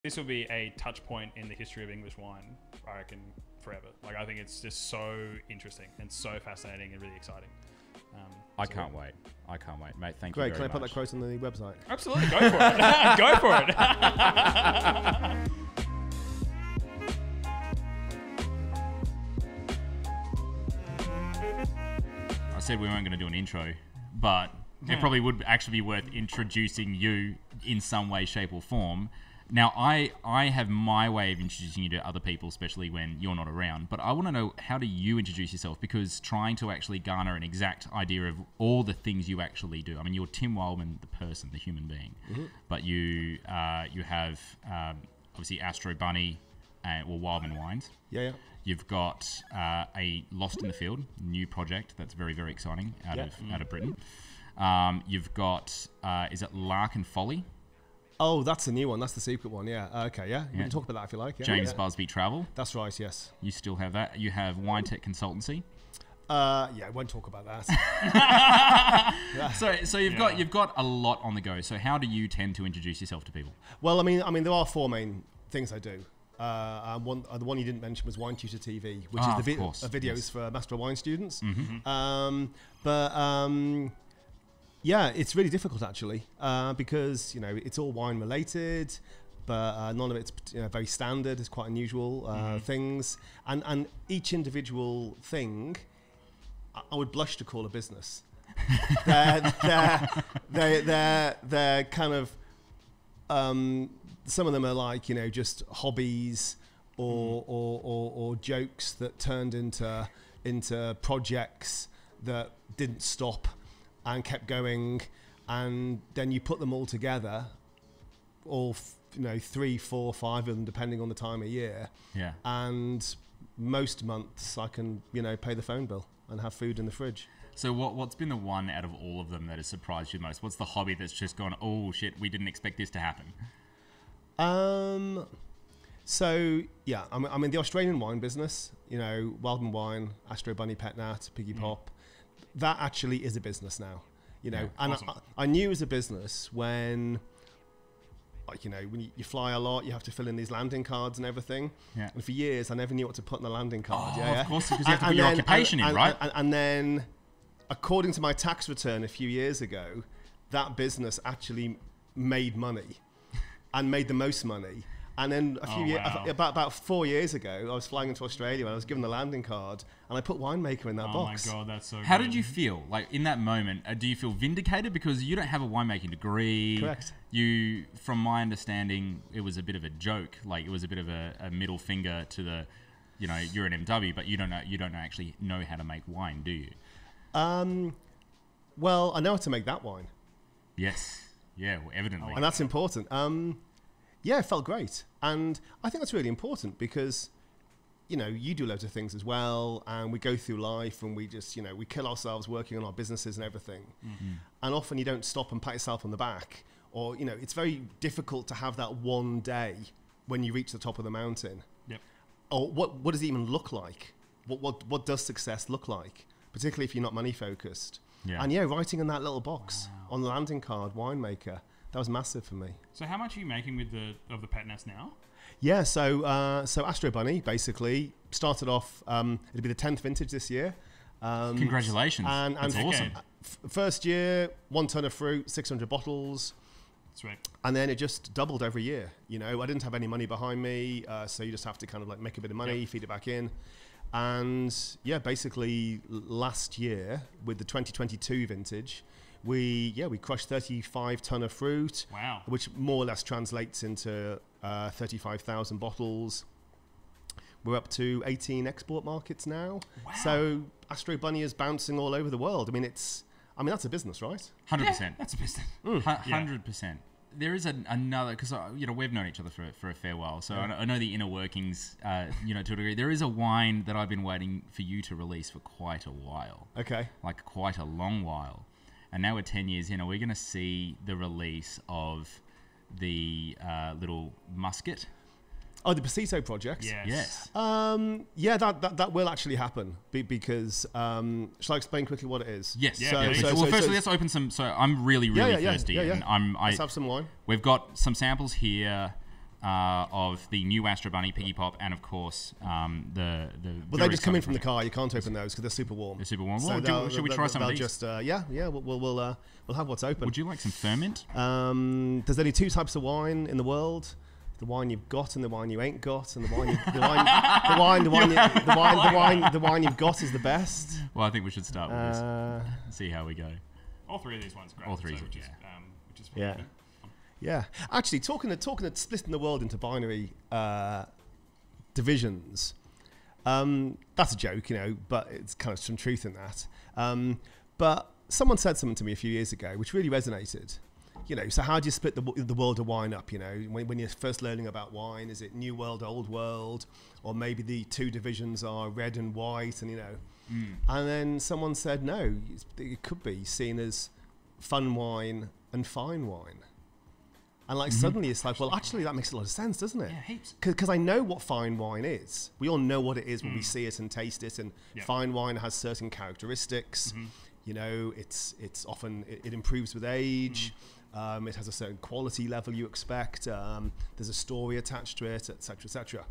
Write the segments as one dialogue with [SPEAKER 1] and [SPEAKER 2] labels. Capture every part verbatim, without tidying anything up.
[SPEAKER 1] This will be a touch point in the history of English wine, I reckon, forever. Like, I think it's just so interesting and so fascinating and really exciting. Um,
[SPEAKER 2] I
[SPEAKER 1] so
[SPEAKER 2] can't wait. I can't wait, mate. Thank
[SPEAKER 3] Great.
[SPEAKER 2] you very
[SPEAKER 3] Can I put
[SPEAKER 2] much.
[SPEAKER 3] that quote on the website?
[SPEAKER 1] Absolutely. Go for it. Go for it.
[SPEAKER 2] I said we weren't going to do an intro, but it probably would actually be worth introducing you in some way, shape, or form. Now, I, I have my way of introducing you to other people, especially when you're not around. But I want to know, how do you introduce yourself? Because trying to actually garner an exact idea of all the things you actually do. I mean, you're Tim Wildman, the person, the human being. Mm-hmm. But you uh, you have, um, obviously, Astro Bunny, uh, or Wildman Wines.
[SPEAKER 3] Yeah, yeah.
[SPEAKER 2] You've got uh, a Lost in the Field, new project that's very, very exciting out
[SPEAKER 3] Yeah.
[SPEAKER 2] of mm. out of Britain. Um, you've got, uh, is it Lark and Folly?
[SPEAKER 3] Oh, that's a new one. That's the secret one. Yeah. Uh, okay. Yeah. You
[SPEAKER 2] Yeah.
[SPEAKER 3] can talk about that if you like. Yeah.
[SPEAKER 2] James
[SPEAKER 3] yeah.
[SPEAKER 2] Busby Travel.
[SPEAKER 3] That's right. Yes.
[SPEAKER 2] You still have that. You have Wine Tech Consultancy.
[SPEAKER 3] Uh, yeah. I won't talk about that.
[SPEAKER 2] yeah. So, so you've
[SPEAKER 1] Yeah.
[SPEAKER 2] got you've got a lot on the go. So, how do you tend to introduce yourself to people?
[SPEAKER 3] Well, I mean, I mean, there are four main things I do. Uh, and one, uh, the one you didn't mention was Wine Tutor T V, which
[SPEAKER 2] Ah,
[SPEAKER 3] is the
[SPEAKER 2] of
[SPEAKER 3] vi-
[SPEAKER 2] course.
[SPEAKER 3] uh, videos
[SPEAKER 2] Yes.
[SPEAKER 3] for Master of Wine students.
[SPEAKER 2] Mm-hmm.
[SPEAKER 3] Um, but um, yeah, it's really difficult actually uh, because you know it's all wine related, but uh, none of it's you know, very standard. It's quite unusual uh,
[SPEAKER 1] Mm-hmm.
[SPEAKER 3] things, and and each individual thing, I, I would blush to call a business. they're, they're, they're, they're, they're kind of. Um, some of them are like, you know, just hobbies or, mm. or, or, or jokes that turned into into projects that didn't stop and kept going. And then you put them all together, all, f- you know, three, four, five of them, depending on the time of year.
[SPEAKER 2] Yeah.
[SPEAKER 3] And most months I can, you know, pay the phone bill and have food in the fridge.
[SPEAKER 2] So what, what's been the one out of all of them that has surprised you the most? What's the hobby that's just gone, oh, shit, we didn't expect this to happen?
[SPEAKER 3] Um, so yeah, I'm, I'm in the Australian wine business, you know, Wildman Wine, Astro Bunny, Pet-Nat, Piggy
[SPEAKER 1] Mm.
[SPEAKER 3] Pop. That actually is a business now, you know,
[SPEAKER 2] Yeah,
[SPEAKER 3] and
[SPEAKER 1] awesome.
[SPEAKER 3] I, I knew it was a business when, like, you know, when you, you fly a lot, you have to fill in these landing cards and everything.
[SPEAKER 2] Yeah.
[SPEAKER 3] And for years, I never knew what to put in the landing card.
[SPEAKER 2] Oh,
[SPEAKER 3] yeah, yeah.
[SPEAKER 2] of course, because you have to
[SPEAKER 3] And-
[SPEAKER 2] put your
[SPEAKER 3] and then-
[SPEAKER 2] occupation
[SPEAKER 3] and,
[SPEAKER 2] in,
[SPEAKER 3] and,
[SPEAKER 2] right?
[SPEAKER 3] And, and then, according to my tax return a few years ago, that business actually made money. And made the most money. And then a few
[SPEAKER 1] Oh,
[SPEAKER 3] years,
[SPEAKER 1] wow.
[SPEAKER 3] about about four years ago, I was flying into Australia and I was given the landing card, and I put winemaker in that
[SPEAKER 1] Oh
[SPEAKER 3] box.
[SPEAKER 1] my God, that's so
[SPEAKER 2] How
[SPEAKER 1] good.
[SPEAKER 2] did you feel? Like, in that moment, uh, do you feel vindicated? Because you don't have a winemaking degree.
[SPEAKER 3] Correct.
[SPEAKER 2] You, from my understanding, it was a bit of a joke. Like, it was a bit of a, a middle finger to the, you know, you're an M W, but you don't know, you don't actually know how to make wine, do you?
[SPEAKER 3] Um, well, I know how to make that wine,
[SPEAKER 2] Yes. Yeah, well, evidently.
[SPEAKER 3] and that's important. Um, yeah, it felt great, and I think that's really important because, you know, you do loads of things as well, and we go through life and we just, you know, we kill ourselves working on our businesses and everything,
[SPEAKER 2] Mm-hmm.
[SPEAKER 3] and often you don't stop and pat yourself on the back, or you know, it's very difficult to have that one day when you reach the top of the mountain.
[SPEAKER 1] Yep.
[SPEAKER 3] Or what what does it even look like? What what what does success look like? Particularly if you're not money focused.
[SPEAKER 2] Yeah.
[SPEAKER 3] And yeah, writing in that little box on the landing card, winemaker, that was massive for me.
[SPEAKER 1] So how much are you making with the of the Pet-Nats now?
[SPEAKER 3] Yeah, so uh, so Astro Bunny basically started off. Um, it'll be the tenth vintage this year. Um,
[SPEAKER 2] Congratulations.
[SPEAKER 3] And, and
[SPEAKER 2] That's awesome.
[SPEAKER 1] Okay.
[SPEAKER 3] f- first year, one ton of fruit, six hundred bottles.
[SPEAKER 1] Sweet.
[SPEAKER 3] And then it just doubled every year. You know, I didn't have any money behind me, uh, so you just have to kind of like make a bit of money,
[SPEAKER 1] Yep.
[SPEAKER 3] feed it back in. And yeah, basically l- last year with the twenty twenty-two vintage, we yeah we crushed thirty-five ton of fruit,
[SPEAKER 1] Wow.
[SPEAKER 3] which more or less translates into uh, thirty-five thousand bottles. We're up to eighteen export markets now.
[SPEAKER 1] Wow.
[SPEAKER 3] So Astro Bunny is bouncing all over the world. I mean, it's I mean that's a business, right?
[SPEAKER 2] one hundred percent.
[SPEAKER 1] That's a business.
[SPEAKER 2] one hundred percent. There is an, another, because you know we've known each other for for a fair while, so I, know, I know the inner workings, uh, you know, to a degree. There is a wine that I've been waiting for you to release for quite a while,
[SPEAKER 3] Okay.
[SPEAKER 2] like quite a long while, and now we're ten years in. Are we going to see the release of the uh, little musket?
[SPEAKER 3] Oh, the Pasito project.
[SPEAKER 1] Yes.
[SPEAKER 2] Yes.
[SPEAKER 3] Um, yeah, that, that that will actually happen be, because um, shall I explain quickly what it is?
[SPEAKER 2] Yes.
[SPEAKER 1] Yeah,
[SPEAKER 3] So,
[SPEAKER 1] please.
[SPEAKER 3] so,
[SPEAKER 2] well,
[SPEAKER 3] so,
[SPEAKER 2] firstly,
[SPEAKER 3] so
[SPEAKER 2] let's open some. So I'm really, really
[SPEAKER 3] yeah, yeah,
[SPEAKER 2] thirsty,
[SPEAKER 3] yeah, yeah.
[SPEAKER 2] and I'm. I,
[SPEAKER 3] let's have some wine.
[SPEAKER 2] We've got some samples here. uh, of the new Astro Bunny, Piggy Pop, and of course um, the the.
[SPEAKER 3] Well, they just come in from the car. You can't open those because they're super warm.
[SPEAKER 2] They're super warm.
[SPEAKER 3] So
[SPEAKER 2] Well,
[SPEAKER 3] they'll-
[SPEAKER 2] do, should we
[SPEAKER 3] they'll-
[SPEAKER 2] try some of
[SPEAKER 3] they'll
[SPEAKER 2] these?
[SPEAKER 3] Just uh, yeah, yeah. We'll we'll we'll, uh, we'll have what's open.
[SPEAKER 2] Would you like some ferment?
[SPEAKER 3] Um, there's only two types of wine in the world: the wine you've got and the wine you ain't got. And the wine, you, the wine, the wine, the wine, you, the wine, the wine, the wine you've got is the best.
[SPEAKER 2] Well, I think we should start with
[SPEAKER 3] Uh,
[SPEAKER 2] this. See how we go.
[SPEAKER 1] All three of these ones are great.
[SPEAKER 2] All three,
[SPEAKER 1] so, which is,
[SPEAKER 2] yeah.
[SPEAKER 1] um, which is
[SPEAKER 3] Yeah.
[SPEAKER 1] fun.
[SPEAKER 3] Yeah, actually, talking of, talking of splitting the world into binary uh, divisions, um, that's a joke, you know, but it's kind of some truth in that. Um, but someone said something to me a few years ago, which really resonated. You know, so how do you split the, w- the world of wine up? You know, when, when you're first learning about wine, is it new world, old world, or maybe the two divisions are red and white, and you know,
[SPEAKER 2] Mm.
[SPEAKER 3] and then someone said no, it's- it could be seen as fun wine and fine wine. And like
[SPEAKER 2] Mm-hmm.
[SPEAKER 3] suddenly it's like, well, actually that makes a lot of sense, doesn't it?
[SPEAKER 2] Yeah, heaps.
[SPEAKER 3] Because I know what fine wine is. We all know what it is when we
[SPEAKER 1] Mm.
[SPEAKER 3] see it and taste it. And
[SPEAKER 1] Yeah.
[SPEAKER 3] fine wine has certain characteristics.
[SPEAKER 1] Mhm.
[SPEAKER 3] You know, it's it's often it, it improves with age.
[SPEAKER 1] Mm.
[SPEAKER 3] Um, it has a certain quality level you expect. Um, there's a story attached to it, et cetera, et cetera.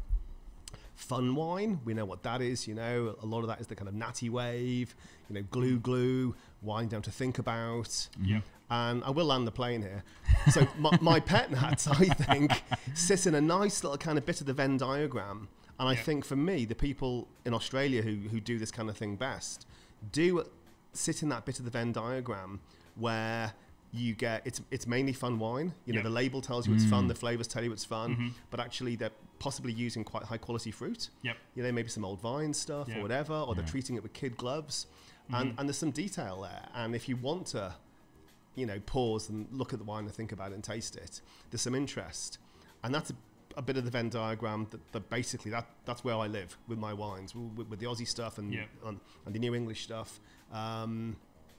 [SPEAKER 3] Fun wine, we know what that is. You know, a lot of that is the kind of natty wave. You know, glue, glue, wine down to think about.
[SPEAKER 1] Yep.
[SPEAKER 3] And I will land the plane here. So my, my Pet-Nat, I think, sits in a nice little kind of bit of the Venn diagram. And I
[SPEAKER 1] Yeah.
[SPEAKER 3] think for me, the people in Australia who, who do this kind of thing best do sit in that bit of the Venn diagram where you get, it's it's mainly fun wine. You know,
[SPEAKER 1] Yeah.
[SPEAKER 3] the label tells you it's fun,
[SPEAKER 2] Mm.
[SPEAKER 3] the flavors tell you it's fun,
[SPEAKER 1] Mhm.
[SPEAKER 3] but actually they're possibly using quite high quality fruit.
[SPEAKER 1] Yep.
[SPEAKER 3] You know, maybe some old vine stuff
[SPEAKER 1] Yeah.
[SPEAKER 3] or whatever, or they're
[SPEAKER 2] Yeah.
[SPEAKER 3] treating it with kid gloves. And,
[SPEAKER 1] Mhm.
[SPEAKER 3] and there's some detail there. And if you want to, you know, pause and look at the wine and think about it and taste it, there's some interest. And that's a, a bit of the Venn diagram that, that basically that that's where I live with my wines, with, with the Aussie stuff and,
[SPEAKER 1] Yeah.
[SPEAKER 3] and, and the New English stuff. Um,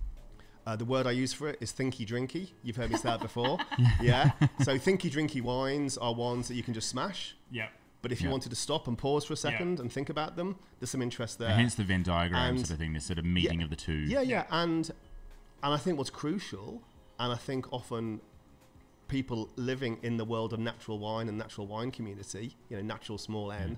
[SPEAKER 3] uh, the word I use for it is thinky drinky. You've heard me say that before. Yeah. So thinky drinky wines are ones that you can just smash.
[SPEAKER 1] Yep.
[SPEAKER 3] But if you
[SPEAKER 2] Yeah.
[SPEAKER 3] wanted to stop and pause for a second and think about them, there's some interest there.
[SPEAKER 2] Hence the Venn diagram
[SPEAKER 3] And-
[SPEAKER 2] sort of thing, this sort of meeting of the two.
[SPEAKER 3] Yeah, yeah, and and I think what's crucial, and I think often people living in the world of natural wine and natural wine community, you know, natural small n,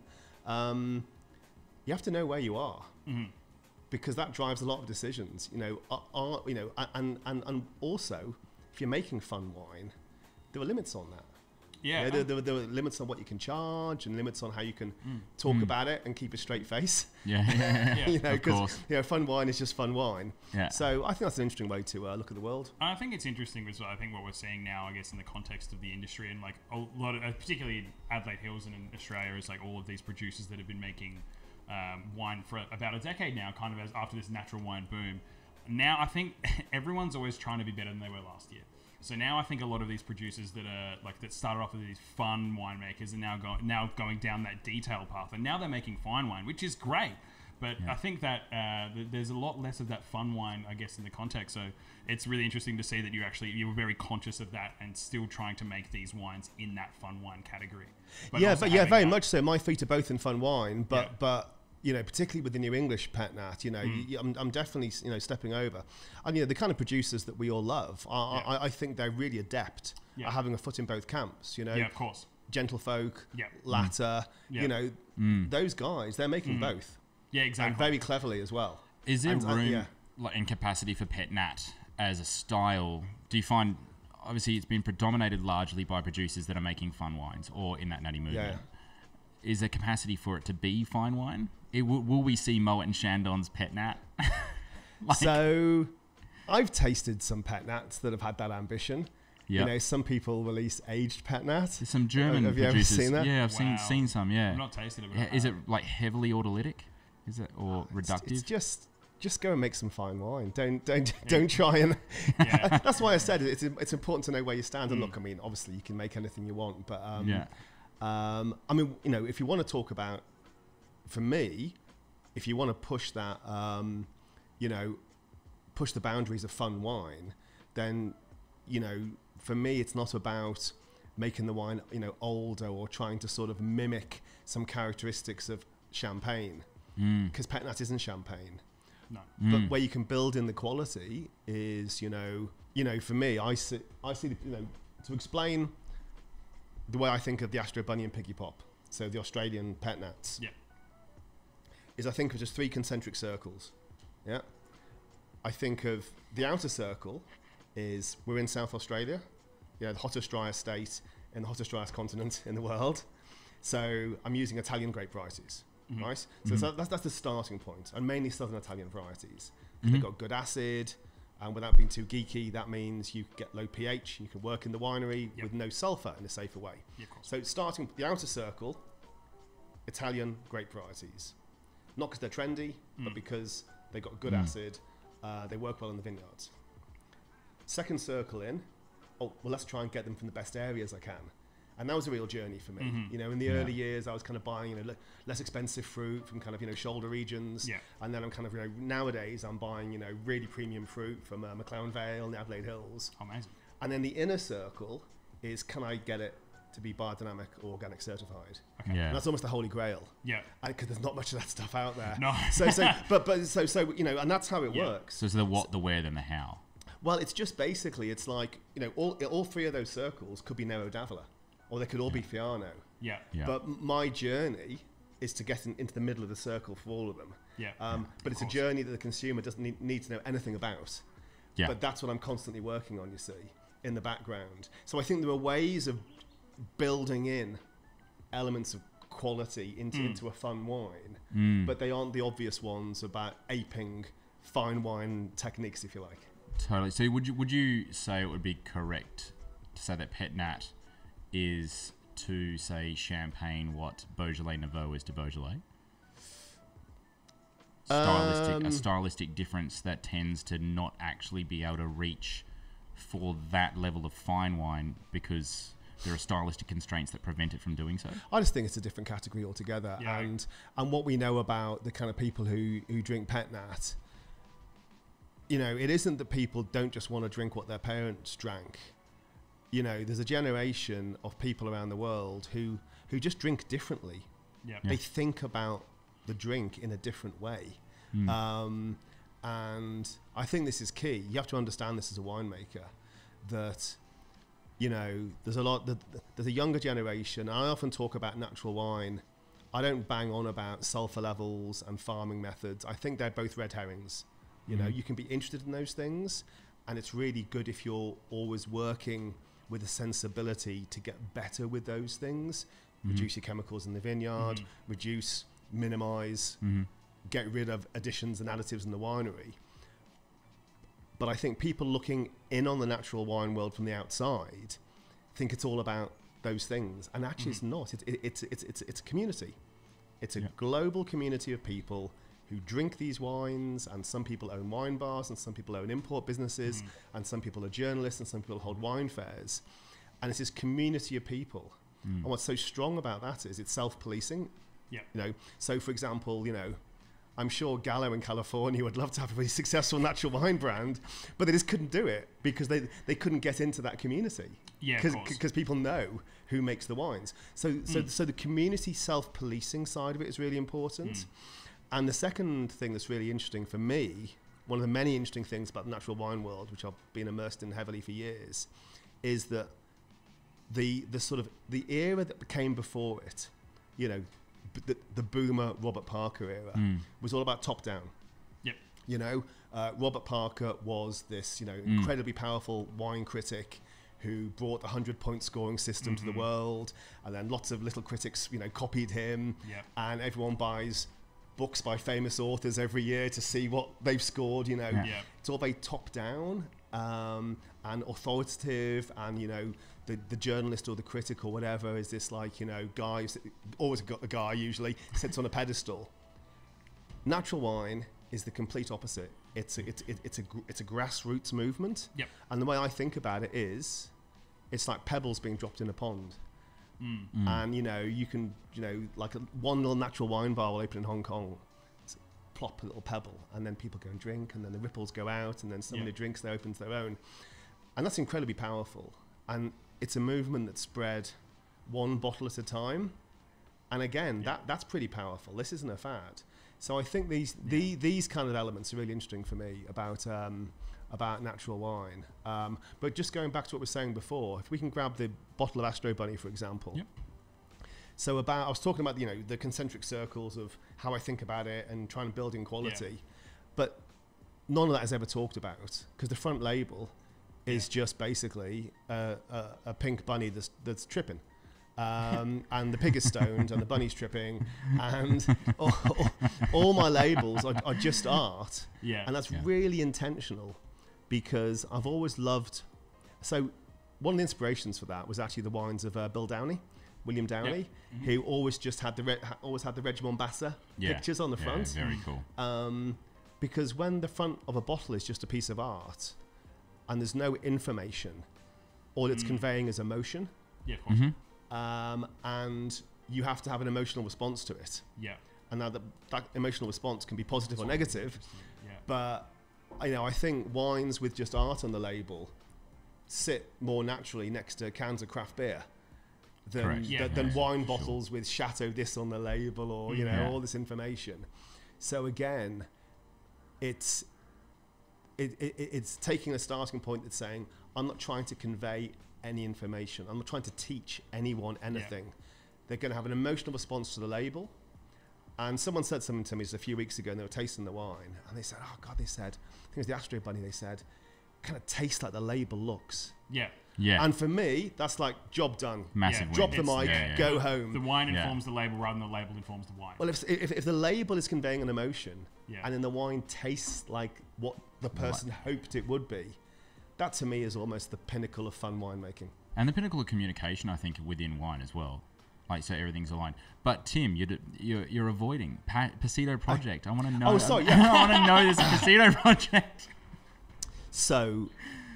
[SPEAKER 3] um, you have to know where you are
[SPEAKER 1] Mhm.
[SPEAKER 3] because that drives a lot of decisions. You know, are, are you know, a- and and and also if you're making fun wine, there are limits on that.
[SPEAKER 1] Yeah.
[SPEAKER 3] You know, there, there, there are limits on what you can charge and limits on how you can talk
[SPEAKER 2] Mm.
[SPEAKER 3] about it and keep a straight face.
[SPEAKER 2] Yeah,
[SPEAKER 1] Yeah.
[SPEAKER 3] you know,
[SPEAKER 2] Of
[SPEAKER 3] because
[SPEAKER 2] course.
[SPEAKER 3] you know, fun wine is just fun wine.
[SPEAKER 2] yeah.
[SPEAKER 3] So I think that's an interesting way to uh, look at the world.
[SPEAKER 1] And I think it's interesting because I think what we're seeing now, I guess, in the context of the industry and like a lot of, uh, particularly in Adelaide Hills and in Australia, is like all of these producers that have been making um, wine for about a decade now, kind of as after this natural wine boom. Now I think everyone's always trying to be better than they were last year. So now I think a lot of these producers that are like that started off with these fun winemakers are now going now going down that detail path, and now they're making fine wine, which is great. But
[SPEAKER 2] Yeah.
[SPEAKER 1] I think that uh, th- there's a lot less of that fun wine, I guess, in the context. So it's really interesting to see that you actually you were very conscious of that and still trying to make these wines in that fun wine category.
[SPEAKER 3] yeah,
[SPEAKER 1] also
[SPEAKER 3] but yeah,
[SPEAKER 1] having
[SPEAKER 3] very
[SPEAKER 1] that-
[SPEAKER 3] much so. My feet are both in fun wine, but
[SPEAKER 1] Yeah.
[SPEAKER 3] but you know, particularly with the New English Pet-Nat, you know,
[SPEAKER 1] Mm.
[SPEAKER 3] you, I'm, I'm definitely you know stepping over. And you know, the kind of producers that we all love, I,
[SPEAKER 1] Yeah.
[SPEAKER 3] I, I think they're really adept
[SPEAKER 1] Yeah.
[SPEAKER 3] at having a foot in both camps. You know,
[SPEAKER 1] Yeah, of course.
[SPEAKER 3] gentlefolk,
[SPEAKER 1] Yeah.
[SPEAKER 3] latter,
[SPEAKER 1] Yeah.
[SPEAKER 3] you know,
[SPEAKER 2] Mm.
[SPEAKER 3] those guys, they're making
[SPEAKER 1] Mm.
[SPEAKER 3] both,
[SPEAKER 1] Yeah,
[SPEAKER 3] and
[SPEAKER 1] exactly.
[SPEAKER 3] very cleverly as well.
[SPEAKER 2] Is there
[SPEAKER 3] And, uh,
[SPEAKER 2] room
[SPEAKER 3] yeah.
[SPEAKER 2] like, in capacity for Pet-Nat as a style? Do you find, obviously, it's been predominated largely by producers that are making fun wines or in that natty movement. Is there capacity for it to be fine wine? It, will, will we see Moet and Chandon's Pet-Nat? Like-
[SPEAKER 3] So, I've tasted some Pet-Nats that have had that ambition.
[SPEAKER 2] Yeah.
[SPEAKER 3] You know, some people release aged Pet-Nat.
[SPEAKER 2] There's some German
[SPEAKER 3] Have you ever
[SPEAKER 2] producers.
[SPEAKER 3] seen that?
[SPEAKER 2] Yeah, I've
[SPEAKER 1] Wow.
[SPEAKER 2] seen seen some. Yeah.
[SPEAKER 1] I've not tasted it. but
[SPEAKER 2] Yeah,
[SPEAKER 1] I
[SPEAKER 2] is
[SPEAKER 1] have.
[SPEAKER 2] it like heavily autolytic? Is it or
[SPEAKER 3] It's-
[SPEAKER 2] reductive?
[SPEAKER 3] It's, just just go and make some fine wine. Don't don't don't try and.
[SPEAKER 1] Yeah.
[SPEAKER 3] That's why I said it. It's it's important to know where you stand. And
[SPEAKER 1] Mm.
[SPEAKER 3] look, I mean, obviously you can make anything you want, but um,
[SPEAKER 2] yeah.
[SPEAKER 3] um, I mean, you know, if you want to talk about, for me, if you want to push that, um, you know, push the boundaries of fun wine, then, you know, for me, it's not about making the wine, you know, older or trying to sort of mimic some characteristics of champagne,
[SPEAKER 2] Mm.
[SPEAKER 3] because Pet-Nat isn't champagne.
[SPEAKER 1] No.
[SPEAKER 2] Mm.
[SPEAKER 3] But where you can build in the quality is, you know, you know, for me, I see, I see, the, you know, to explain the way I think of the Astro Bunny and Piggy Pop, so the Australian Pet-Nats,
[SPEAKER 1] Yeah.
[SPEAKER 3] is I think of just three concentric circles. Yeah. I think of the outer circle is we're in South Australia, you know, the hottest, driest state in the hottest, driest continent in the world. So I'm using Italian grape varieties,
[SPEAKER 1] Mm-hmm.
[SPEAKER 3] right? So, so that's, that's the starting point, and mainly Southern Italian varieties.
[SPEAKER 2] Mhm.
[SPEAKER 3] They've got good acid, and without being too geeky, that means you get low pH, you can work in the winery
[SPEAKER 1] Yep.
[SPEAKER 3] with no sulfur in a safer way.
[SPEAKER 1] Yeah, of course.
[SPEAKER 3] So starting the outer circle, Italian grape varieties. Not because they're trendy, but
[SPEAKER 1] Mm.
[SPEAKER 3] because they've got good
[SPEAKER 2] Mm.
[SPEAKER 3] acid, uh, they work well in the vineyards. Second circle in, oh, well, let's try and get them from the best areas I can. And that was a real journey for me.
[SPEAKER 1] Mhm.
[SPEAKER 3] You know, in the
[SPEAKER 2] Yeah.
[SPEAKER 3] early years, I was kind of buying, you know, le- less expensive fruit from kind of, you know, shoulder regions.
[SPEAKER 1] Yeah.
[SPEAKER 3] And then I'm kind of, you know, nowadays I'm buying, you know, really premium fruit from uh, McLaren Vale and the Adelaide Hills.
[SPEAKER 1] Amazing.
[SPEAKER 3] And then the inner circle is, can I get it to be biodynamic or organic certified?
[SPEAKER 1] Okay.
[SPEAKER 2] Yeah.
[SPEAKER 3] And that's almost the holy grail,
[SPEAKER 1] Yeah.
[SPEAKER 3] because there's not much of that stuff out there.
[SPEAKER 1] No.
[SPEAKER 3] So, so, but, but, so, so, you know, and that's how it
[SPEAKER 1] Yeah.
[SPEAKER 3] works.
[SPEAKER 2] So it's the what, the where, then the how.
[SPEAKER 3] Well, it's just basically, it's like, you know, all, all three of those circles could be Nero d'Avola, or they could all be Fiano.
[SPEAKER 1] Yeah.
[SPEAKER 2] Yeah.
[SPEAKER 3] But m- my journey is to get in, into the middle of the circle for all of them.
[SPEAKER 1] Yeah.
[SPEAKER 3] Um, but it's a
[SPEAKER 1] course.
[SPEAKER 3] journey that the consumer doesn't need, need to know anything about.
[SPEAKER 2] Yeah.
[SPEAKER 3] But that's what I'm constantly working on, you see, in the background. So I think there are ways of building in elements of quality into,
[SPEAKER 1] Mm.
[SPEAKER 3] into a fun wine,
[SPEAKER 2] Mm.
[SPEAKER 3] but they aren't the obvious ones about aping fine wine techniques, if you like.
[SPEAKER 2] Totally. So would you would you say it would be correct to say that Pet-Nat is to say champagne what Beaujolais Nouveau is to Beaujolais? Stylistic,
[SPEAKER 3] Um,
[SPEAKER 2] a stylistic difference that tends to not actually be able to reach for that level of fine wine because there are stylistic constraints that prevent it from doing so.
[SPEAKER 3] I just think it's a different category altogether.
[SPEAKER 1] Yeah.
[SPEAKER 3] And and what we know about the kind of people who, who drink Pet-Nat, you know, it isn't that people don't just want to drink what their parents drank. You know, there's a generation of people around the world who, who just drink differently.
[SPEAKER 1] Yeah.
[SPEAKER 3] They think about the drink in a different way.
[SPEAKER 2] Mm.
[SPEAKER 3] Um, and I think this is key. You have to understand this as a winemaker, that, you know, there's a lot, the, there's a younger generation. I often talk about natural wine. I don't bang on about sulfur levels and farming methods. I think they're both red herrings. You know,
[SPEAKER 2] Mhm.
[SPEAKER 3] you can be interested in those things, and it's really good if you're always working with a sensibility to get better with those things.
[SPEAKER 2] Mhm.
[SPEAKER 3] Reduce your chemicals in the vineyard,
[SPEAKER 1] Mhm.
[SPEAKER 3] reduce, minimize,
[SPEAKER 2] Mhm.
[SPEAKER 3] get rid of additions and additives in the winery. But I think people looking in on the natural wine world from the outside think it's all about those things, and actually
[SPEAKER 1] Mhm.
[SPEAKER 3] it's not. It, it, it's, it's, it's, it's a community. It's a
[SPEAKER 2] Yeah.
[SPEAKER 3] global community of people who drink these wines, and some people own wine bars, and some people own import businesses,
[SPEAKER 1] Mhm.
[SPEAKER 3] and some people are journalists, and some people hold wine fairs. And it's this community of people.
[SPEAKER 2] Mm.
[SPEAKER 3] And what's so strong about that is it's self-policing.
[SPEAKER 1] Yeah.
[SPEAKER 3] You know, so for example, you know, I'm sure Gallo in California would love to have a really successful natural wine brand, but they just couldn't do it because they, they couldn't get into that community.
[SPEAKER 1] Yeah, of
[SPEAKER 3] Because
[SPEAKER 1] course.
[SPEAKER 3] because people know who makes the wines. So so
[SPEAKER 1] Mm.
[SPEAKER 3] so the community self-policing side of it is really important.
[SPEAKER 1] Mm.
[SPEAKER 3] And the second thing that's really interesting for me, one of the many interesting things about the natural wine world, which I've been immersed in heavily for years, is that the the sort of the era that came before it, you know, b- the, the boomer Robert Parker era,
[SPEAKER 2] Mm.
[SPEAKER 3] was all about top down.
[SPEAKER 1] Yep.
[SPEAKER 3] You know, uh, Robert Parker was this, you know,
[SPEAKER 2] Mm.
[SPEAKER 3] incredibly powerful wine critic who brought the hundred-point scoring system to the
[SPEAKER 1] Mhm.
[SPEAKER 3] world, and then lots of little critics, you know, copied him,
[SPEAKER 1] Yep.
[SPEAKER 3] and everyone buys books by famous authors every year to see what they've scored. You know,
[SPEAKER 2] Yeah.
[SPEAKER 1] Yeah.
[SPEAKER 3] it's all very top-down um, and authoritative, and you know, the the journalist or the critic or whatever is this like, you know, guy who's always got the guy usually sits on a pedestal. Natural wine is the complete opposite. It's a, it's it, it's a gr- it's a grassroots movement.
[SPEAKER 1] Yep.
[SPEAKER 3] And the way I think about it is, it's like pebbles being dropped in a pond.
[SPEAKER 1] Mm.
[SPEAKER 2] Mm.
[SPEAKER 3] And you know, you can, you know, like a, one little natural wine bar will open in Hong Kong. It's a plop a little pebble, and then people go and drink, and then the ripples go out, and then someone
[SPEAKER 1] Yeah.
[SPEAKER 3] who drinks, they opens their own, and that's incredibly powerful. And it's a movement that spread one bottle at a time. And again,
[SPEAKER 1] Yeah.
[SPEAKER 3] that that's pretty powerful. This isn't a fad. So I think these the, these kind of elements are really interesting for me about um, about natural wine. Um, but just going back to what we were saying before, if we can grab the bottle of Astro Bunny, for example.
[SPEAKER 2] Yep.
[SPEAKER 3] So about, I was talking about, you know, the concentric circles of how I think about it and trying to build in quality, yeah. but none of that is ever talked about because the front label is yeah. just basically a, a, a pink bunny that's, that's tripping. Um, and the pig is stoned and the bunny's tripping and all, all, all my labels are, are just art.
[SPEAKER 1] Yeah.
[SPEAKER 3] And that's
[SPEAKER 2] yeah.
[SPEAKER 3] really intentional because I've always loved, so one of the inspirations for that was actually the wines of uh, Bill Downey. William Downey,
[SPEAKER 1] yep. mm-hmm.
[SPEAKER 3] who always just had the re- ha- always had the Reg Mombasa
[SPEAKER 2] yeah.
[SPEAKER 3] pictures on the
[SPEAKER 2] yeah,
[SPEAKER 3] front.
[SPEAKER 2] Very cool.
[SPEAKER 3] Um, because when the front of a bottle is just a piece of art, and there's no information, all it's mm. conveying is emotion.
[SPEAKER 1] Yeah, of course.
[SPEAKER 2] Mm-hmm.
[SPEAKER 3] Um, and you have to have an emotional response to it.
[SPEAKER 1] Yeah.
[SPEAKER 3] And now that that emotional response can be positive
[SPEAKER 1] That's
[SPEAKER 3] or negative,
[SPEAKER 1] yeah.
[SPEAKER 3] but you know, I think wines with just art on the label sit more naturally next to cans of craft beer. Than,
[SPEAKER 2] yeah,
[SPEAKER 3] th- than
[SPEAKER 2] yeah,
[SPEAKER 3] wine
[SPEAKER 2] sure.
[SPEAKER 3] bottles with Chateau this on the label or you know
[SPEAKER 2] yeah.
[SPEAKER 3] all this information. So again, it's it, it, it's taking a starting point that's saying I'm not trying to convey any information. I'm not trying to teach anyone anything. Yeah. They're going to have an emotional response to the label. And someone said something to me just a few weeks ago, and they were tasting the wine, and they said, "Oh God," they said, "I think it was the Astro Bunny." They said, "Kind of tastes like the label looks."
[SPEAKER 1] Yeah.
[SPEAKER 2] Yeah.
[SPEAKER 3] And for me, that's like job done.
[SPEAKER 2] Massive.
[SPEAKER 1] Yeah.
[SPEAKER 3] Drop the
[SPEAKER 1] It's-
[SPEAKER 3] mic,
[SPEAKER 2] yeah, yeah.
[SPEAKER 3] go home.
[SPEAKER 1] The wine
[SPEAKER 2] Yeah.
[SPEAKER 1] informs the label rather than the label informs the wine.
[SPEAKER 3] Well, if, if if the label is conveying an emotion,
[SPEAKER 1] Yeah.
[SPEAKER 3] and then the wine tastes like what the person hoped it would be, that to me is almost the pinnacle of fun winemaking.
[SPEAKER 2] And the pinnacle of communication, I think, within wine as well. Like, so everything's aligned. But Tim, you're you're, you're avoiding pa- Pasito Project. I, I want to know.
[SPEAKER 3] Oh, sorry. Yeah.
[SPEAKER 2] I want to know this Pasito Project.
[SPEAKER 3] So,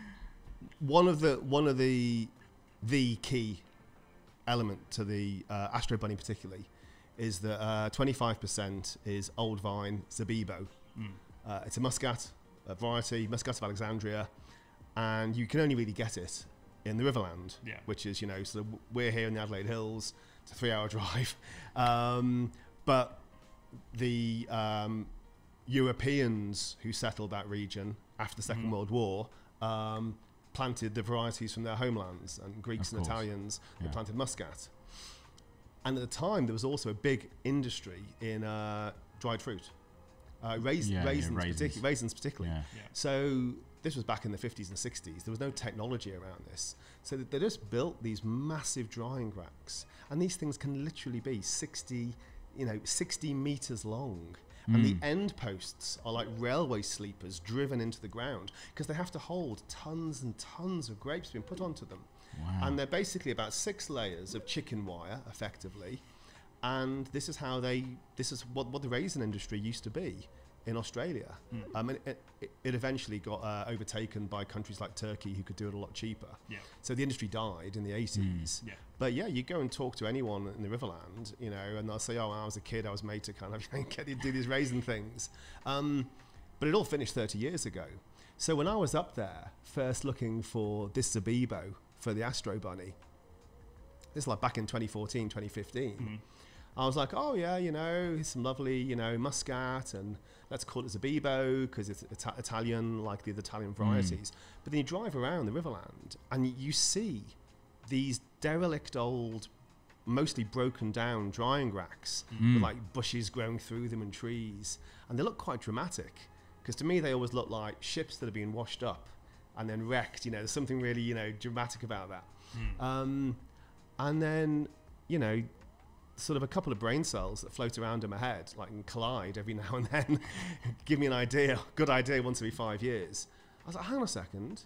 [SPEAKER 3] one of the one of the the key element to the uh, Astro Bunny particularly is that uh, twenty-five percent is old vine Zibibbo.
[SPEAKER 1] Mm.
[SPEAKER 3] Uh, it's a muscat, a variety, Muscat of Alexandria, and you can only really get it in the Riverland,
[SPEAKER 1] yeah.
[SPEAKER 3] which is, you know, so we're here in the Adelaide Hills. It's a three-hour drive, um, but the um, Europeans who settled that region after the Second
[SPEAKER 1] Mm.
[SPEAKER 3] World War um, planted the varieties from their homelands, and Greeks
[SPEAKER 2] Of
[SPEAKER 3] and
[SPEAKER 2] course.
[SPEAKER 3] Italians
[SPEAKER 2] Yeah.
[SPEAKER 3] they planted muscat. And at the time, there was also a big industry in uh, dried fruit, uh, rais-
[SPEAKER 2] Yeah, yeah,
[SPEAKER 3] raisins,
[SPEAKER 2] raisins.
[SPEAKER 3] Particu- raisins particularly.
[SPEAKER 2] Yeah.
[SPEAKER 1] Yeah.
[SPEAKER 3] So this was back in the fifties and sixties. There was no technology around this. So they just built these massive drying racks. And these things can literally be sixty, you know, sixty meters long. And the
[SPEAKER 2] Mm.
[SPEAKER 3] end posts are like railway sleepers driven into the ground because they have to hold tons and tons of grapes being put onto them.
[SPEAKER 2] Wow.
[SPEAKER 3] And they're basically about six layers of chicken wire, effectively. And this is how they, this is what, what the raisin industry used to be in Australia.
[SPEAKER 1] Mm.
[SPEAKER 3] Um, and it, it, it eventually got uh, overtaken by countries like Turkey who could do it a lot cheaper.
[SPEAKER 1] Yeah.
[SPEAKER 3] So the industry died in the eighties.
[SPEAKER 1] Yeah.
[SPEAKER 3] But yeah, you go and talk to anyone in the Riverland, you know, and they'll say, oh, when I was a kid, I was made to kind of get you to do these raisin things. Um, but it all finished thirty years ago. So when I was up there, first looking for this Zibibbo for the Astro Bunny, this is like back in twenty fourteen, twenty fifteen,
[SPEAKER 1] Mm.
[SPEAKER 3] I was like, oh yeah, you know, here's some lovely, you know, muscat, and let's call it Zibibbo because it's Ita- Italian, like the Italian varieties. Mm. But then you drive around the Riverland and you see these derelict old, mostly broken down drying racks
[SPEAKER 2] Mm.
[SPEAKER 3] with like bushes growing through them and trees, and they look quite dramatic because to me they always look like ships that have been washed up and then wrecked. You know, there's something really, you know, dramatic about that.
[SPEAKER 1] Mm.
[SPEAKER 3] Um, and then, you know, sort of a couple of brain cells that float around in my head, like and collide every now and then, give me an idea, good idea once every five years. I was like, hang on a second.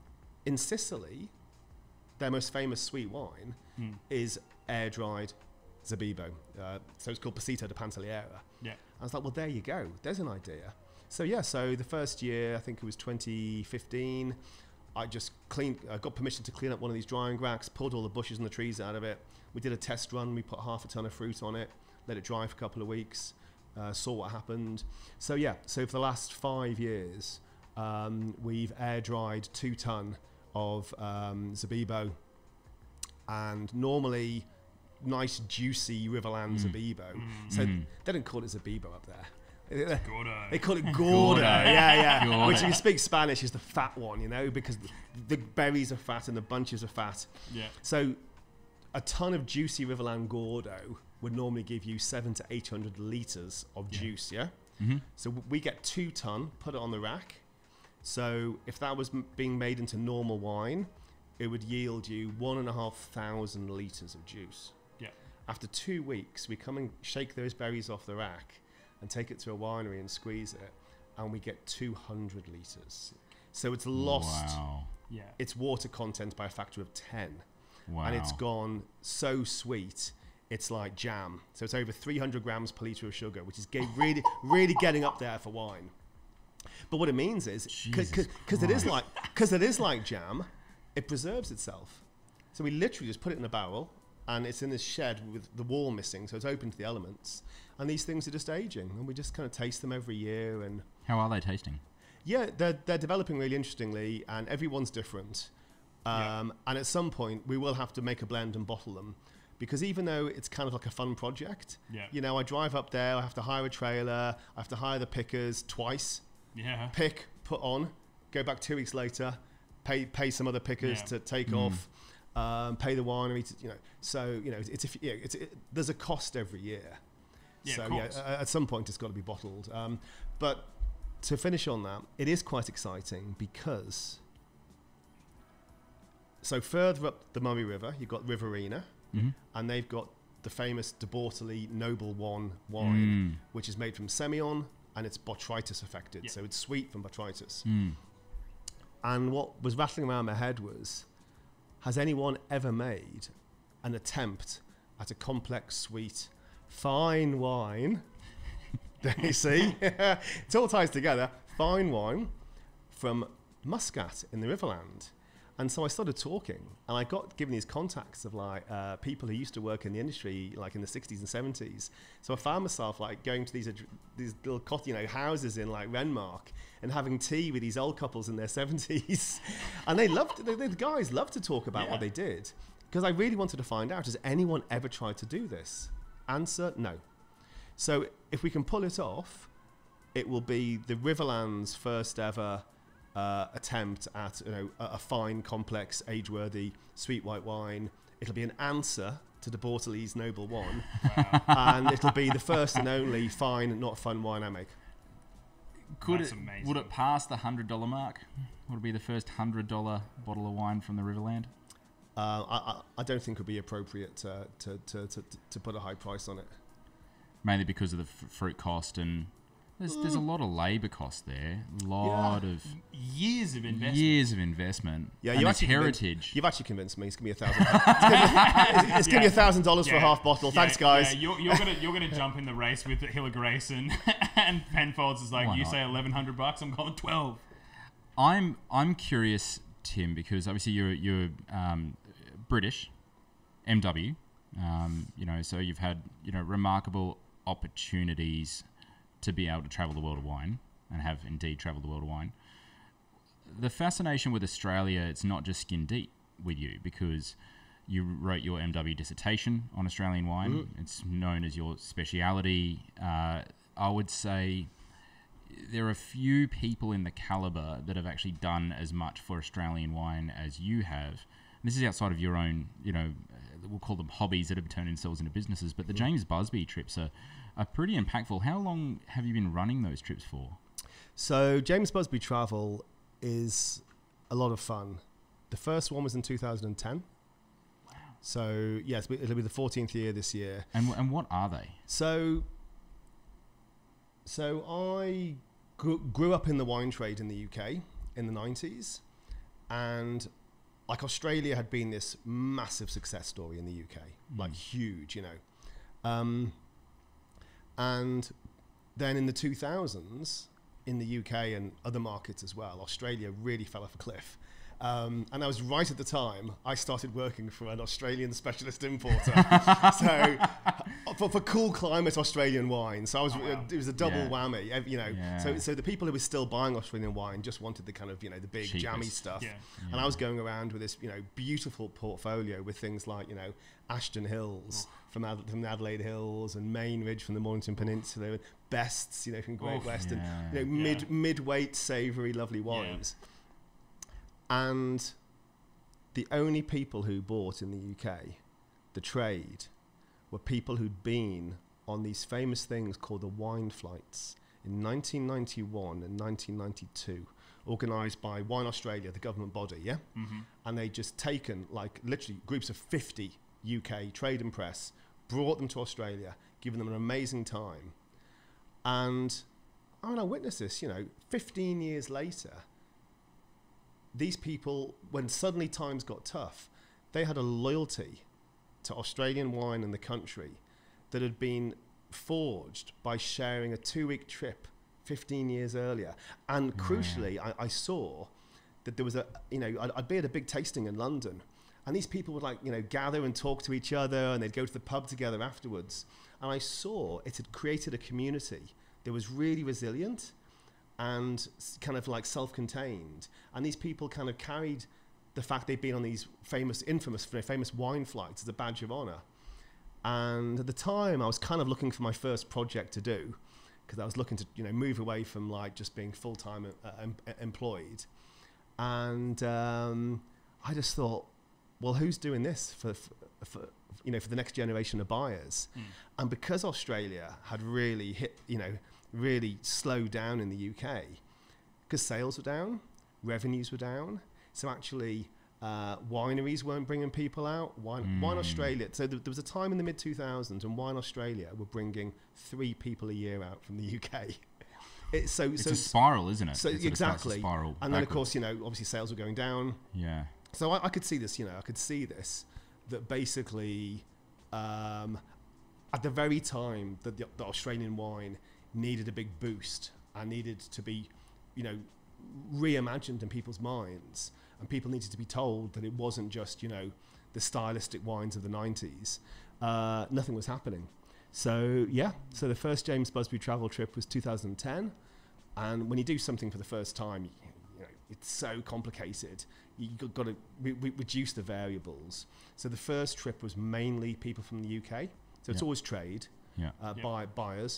[SPEAKER 3] In Sicily, their most famous sweet wine
[SPEAKER 1] Mm.
[SPEAKER 3] is air-dried Zibibbo. Uh, so it's called Pasito de Pantaliera.
[SPEAKER 1] Yeah.
[SPEAKER 3] I was like, well, there you go. There's an idea. So yeah, so the first year, I think it was twenty fifteen, I just cleaned, I got permission to clean up one of these drying racks, pulled all the bushes and the trees out of it. We did a test run. We put half a ton of fruit on it, let it dry for a couple of weeks, uh, saw what happened. So yeah, so for the last five years, um, we've air dried two ton of um, Zibibbo, and normally nice juicy Riverland
[SPEAKER 2] Mm.
[SPEAKER 3] Zibibbo.
[SPEAKER 1] Mm.
[SPEAKER 3] So
[SPEAKER 2] Mm.
[SPEAKER 3] they don't call it Zibibbo up there.
[SPEAKER 1] Gordo.
[SPEAKER 3] They call it gordo.
[SPEAKER 2] Gordo.
[SPEAKER 3] Yeah, yeah.
[SPEAKER 2] Gordo.
[SPEAKER 3] Which, if you speak Spanish, is the fat one, you know, because the, the berries are fat and the bunches are fat.
[SPEAKER 1] Yeah.
[SPEAKER 3] So, a ton of juicy Riverland Gordo would normally give you seven to eight hundred liters of
[SPEAKER 2] Yeah.
[SPEAKER 3] juice. Yeah.
[SPEAKER 2] Mm-hmm.
[SPEAKER 3] So we get two ton, put it on the rack. So if that was m- being made into normal wine, it would yield you one and a half thousand liters of juice.
[SPEAKER 1] Yeah.
[SPEAKER 3] After two weeks, we come and shake those berries off the rack and take it to a winery and squeeze it, and we get two hundred liters. So it's lost
[SPEAKER 2] Wow.
[SPEAKER 1] Yeah.
[SPEAKER 3] its water content by a factor of ten.
[SPEAKER 2] Wow.
[SPEAKER 3] And it's gone so sweet, it's like jam. So it's over three hundred grams per litre of sugar, which is ge- really, really getting up there for wine. But what it means is, because it is like, because it is like jam, it preserves itself. So we literally just put it in a barrel, and it's in this shed with the wall missing, so it's open to the elements. And these things are just aging, and we just kind of taste them every year. And
[SPEAKER 2] How are they tasting?
[SPEAKER 3] yeah, they're they're developing really interestingly, and everyone's different. Um,
[SPEAKER 1] Yeah.
[SPEAKER 3] And at some point, we will have to make a blend and bottle them, because even though it's kind of like a fun project,
[SPEAKER 1] Yeah.
[SPEAKER 3] you know, I drive up there, I have to hire a trailer, I have to hire the pickers twice,
[SPEAKER 1] Yeah.
[SPEAKER 3] pick, put on, go back two weeks later, pay pay some other pickers
[SPEAKER 1] Yeah.
[SPEAKER 3] to take
[SPEAKER 2] Mm.
[SPEAKER 3] off, um, pay the winery, to, you know. So you know, it's, it's, yeah, it's it, there's a cost every year.
[SPEAKER 1] Yeah,
[SPEAKER 3] so
[SPEAKER 1] of
[SPEAKER 3] yeah,
[SPEAKER 1] course.
[SPEAKER 3] a- at some point it's got to be bottled. Um, but to finish on that, it is quite exciting because. So further up the Murray River, you've got Riverina,
[SPEAKER 2] Mm-hmm.
[SPEAKER 3] and they've got the famous De Bortoli Noble One wine,
[SPEAKER 2] Mm.
[SPEAKER 3] which is made from Semillon, and it's botrytis affected,
[SPEAKER 1] Yeah.
[SPEAKER 3] so it's sweet from botrytis.
[SPEAKER 2] Mm.
[SPEAKER 3] And what was rattling around my head was, has anyone ever made an attempt at a complex, sweet, fine wine? There you see, it all ties together. Fine wine from Muscat in the Riverland. And so I started talking, and I got given these contacts of like uh, people who used to work in the industry, like in the sixties and seventies. So I found myself like going to these ad- these little cot- you know houses in like Renmark and having tea with these old couples in their seventies, and they loved the, the guys loved to talk about
[SPEAKER 1] Yeah.
[SPEAKER 3] what they did, because I really wanted to find out: has anyone ever tried to do this? Answer: no. So if we can pull it off, it will be the Riverland's first ever. Uh, attempt at you know a, a fine, complex, age-worthy sweet white wine. It'll be an answer to De Bortoli's Noble One,
[SPEAKER 1] Wow.
[SPEAKER 3] and it'll be the first and only fine, not fun wine I make.
[SPEAKER 2] Could
[SPEAKER 1] That's
[SPEAKER 2] it,
[SPEAKER 1] amazing.
[SPEAKER 2] Would it pass the hundred dollar mark? Would it be the first hundred dollar bottle of wine from the Riverland?
[SPEAKER 3] Uh, I, I, I don't think it would be appropriate to, to, to, to, to put a high price on it.
[SPEAKER 2] Mainly because of the f- fruit cost, and there's there's a lot of labour cost there. A lot
[SPEAKER 3] Yeah.
[SPEAKER 2] of
[SPEAKER 1] Years of investment.
[SPEAKER 2] years of investment.
[SPEAKER 3] Yeah,
[SPEAKER 2] and
[SPEAKER 3] you
[SPEAKER 2] it's
[SPEAKER 3] actually convinced-
[SPEAKER 2] heritage.
[SPEAKER 3] You've actually convinced me. It's gonna be a thousand. It's gonna be, it's, it's gonna be a thousand dollars for a
[SPEAKER 1] Yeah.
[SPEAKER 3] half bottle.
[SPEAKER 1] Yeah,
[SPEAKER 3] Thanks, guys.
[SPEAKER 1] Yeah, you're, you're gonna you're gonna jump in the race with Hill of Grace and and Penfolds is like
[SPEAKER 2] Why
[SPEAKER 1] you
[SPEAKER 2] not?
[SPEAKER 1] say eleven hundred bucks. I'm going twelve.
[SPEAKER 2] I'm I'm curious, Tim, because obviously you're you're um, British, M W. Um, you know, so you've had you know remarkable opportunities to be able to travel the world of wine, and have indeed traveled the world of wine. The fascination with Australia, it's not just skin deep with you, because you wrote your M W dissertation on Australian wine.
[SPEAKER 3] Mm.
[SPEAKER 2] It's known as your speciality. Uh, I would say there are a few people in the caliber that have actually done as much for Australian wine as you have. And this is outside of your own, you know, uh, we'll call them hobbies that have turned themselves into businesses. But the
[SPEAKER 3] Mm.
[SPEAKER 2] James Busby trips are, are pretty impactful. How long have you been running those trips for?
[SPEAKER 3] So James Busby Travel is a lot of fun. The first one was in two thousand ten.
[SPEAKER 1] Wow.
[SPEAKER 3] So yes, it'll be the fourteenth year this year.
[SPEAKER 2] And and what are they?
[SPEAKER 3] So, so I grew, grew up in the wine trade in the U K in the nineties, and like Australia had been this massive success story in the U K,
[SPEAKER 2] Mm.
[SPEAKER 3] like huge, you know. Um, and then in the two thousands, in the U K and other markets as well, Australia really fell off a cliff. Um, and I was right at the time I started working for an Australian specialist importer. so for, for cool climate Australian wine. So I was,
[SPEAKER 1] Oh, wow.
[SPEAKER 3] it was a double
[SPEAKER 2] Yeah.
[SPEAKER 3] whammy, ev- you know.
[SPEAKER 2] Yeah.
[SPEAKER 3] So, so the people who were still buying Australian wine just wanted the kind of, you know, the big
[SPEAKER 2] Cheapest.
[SPEAKER 3] jammy stuff.
[SPEAKER 1] Yeah.
[SPEAKER 3] And I was going around with this, you know, beautiful portfolio with things like, you know, Ashton Hills, from, Ad- from the Adelaide Hills, and Main Ridge from the Mornington Peninsula, and Bests, you know, from Great
[SPEAKER 1] Oof.
[SPEAKER 3] West,
[SPEAKER 2] Yeah.
[SPEAKER 3] and you know, mid
[SPEAKER 1] Yeah.
[SPEAKER 3] mid-weight, savoury, lovely wines. And the only people who bought in the U K, the trade, were people who'd been on these famous things called the wine flights in nineteen ninety-one and nineteen ninety-two, organised by Wine Australia, the government body, yeah?
[SPEAKER 1] Mm-hmm.
[SPEAKER 3] And they'd just taken, like, literally groups of fifty U K trade and press, brought them to Australia, given them an amazing time. And I mean, I witnessed this, you know, fifteen years later, these people, when suddenly times got tough, they had a loyalty to Australian wine and the country that had been forged by sharing a two-week trip fifteen years earlier. And
[SPEAKER 2] Yeah.
[SPEAKER 3] crucially, I, I saw that there was a, you know, I'd, I'd be at a big tasting in London, and these people would, like, you know, gather and talk to each other, and they'd go to the pub together afterwards. And I saw it had created a community that was really resilient and s- kind of like self-contained. And these people kind of carried the fact they'd been on these famous, infamous, famous wine flights as a badge of honor. And at the time, I was kind of looking for my first project to do, because I was looking to, you know, move away from, like, just being full-time uh, em- employed. And um, I just thought, well, who's doing this for, for, for, you know, for the next generation of buyers?
[SPEAKER 1] Mm.
[SPEAKER 3] And because Australia had really hit, you know, really slowed down in the U K, because sales were down, revenues were down. So actually, uh, wineries weren't bringing people out. Wine,
[SPEAKER 2] Mm.
[SPEAKER 3] Wine Australia. So th- there was a time in the mid two thousands, and Wine Australia were bringing three people a year out from the U K. It's so
[SPEAKER 2] It's
[SPEAKER 3] so
[SPEAKER 2] a spiral, isn't it?
[SPEAKER 3] so
[SPEAKER 2] It sort of starts to
[SPEAKER 3] exactly.
[SPEAKER 2] spiral
[SPEAKER 3] And then of
[SPEAKER 2] backwards.
[SPEAKER 3] course, you know, obviously sales were going down.
[SPEAKER 2] Yeah.
[SPEAKER 3] So I, I could see this, you know, I could see this, that basically, um, at the very time that the, the Australian wine needed a big boost and needed to be, you know, reimagined in people's minds, and people needed to be told that it wasn't just, you know, the stylistic wines of the nineties, uh, nothing was happening. So yeah, so the first James Busby travel trip was two thousand ten, and when you do something for the first time, you, you know, it's so complicated. You've got to re- re- reduce the variables. So the first trip was mainly people from the U K. So it's
[SPEAKER 2] Yeah.
[SPEAKER 3] always trade,
[SPEAKER 2] Yeah.
[SPEAKER 3] uh,
[SPEAKER 1] Yeah.
[SPEAKER 3] buy, buyers.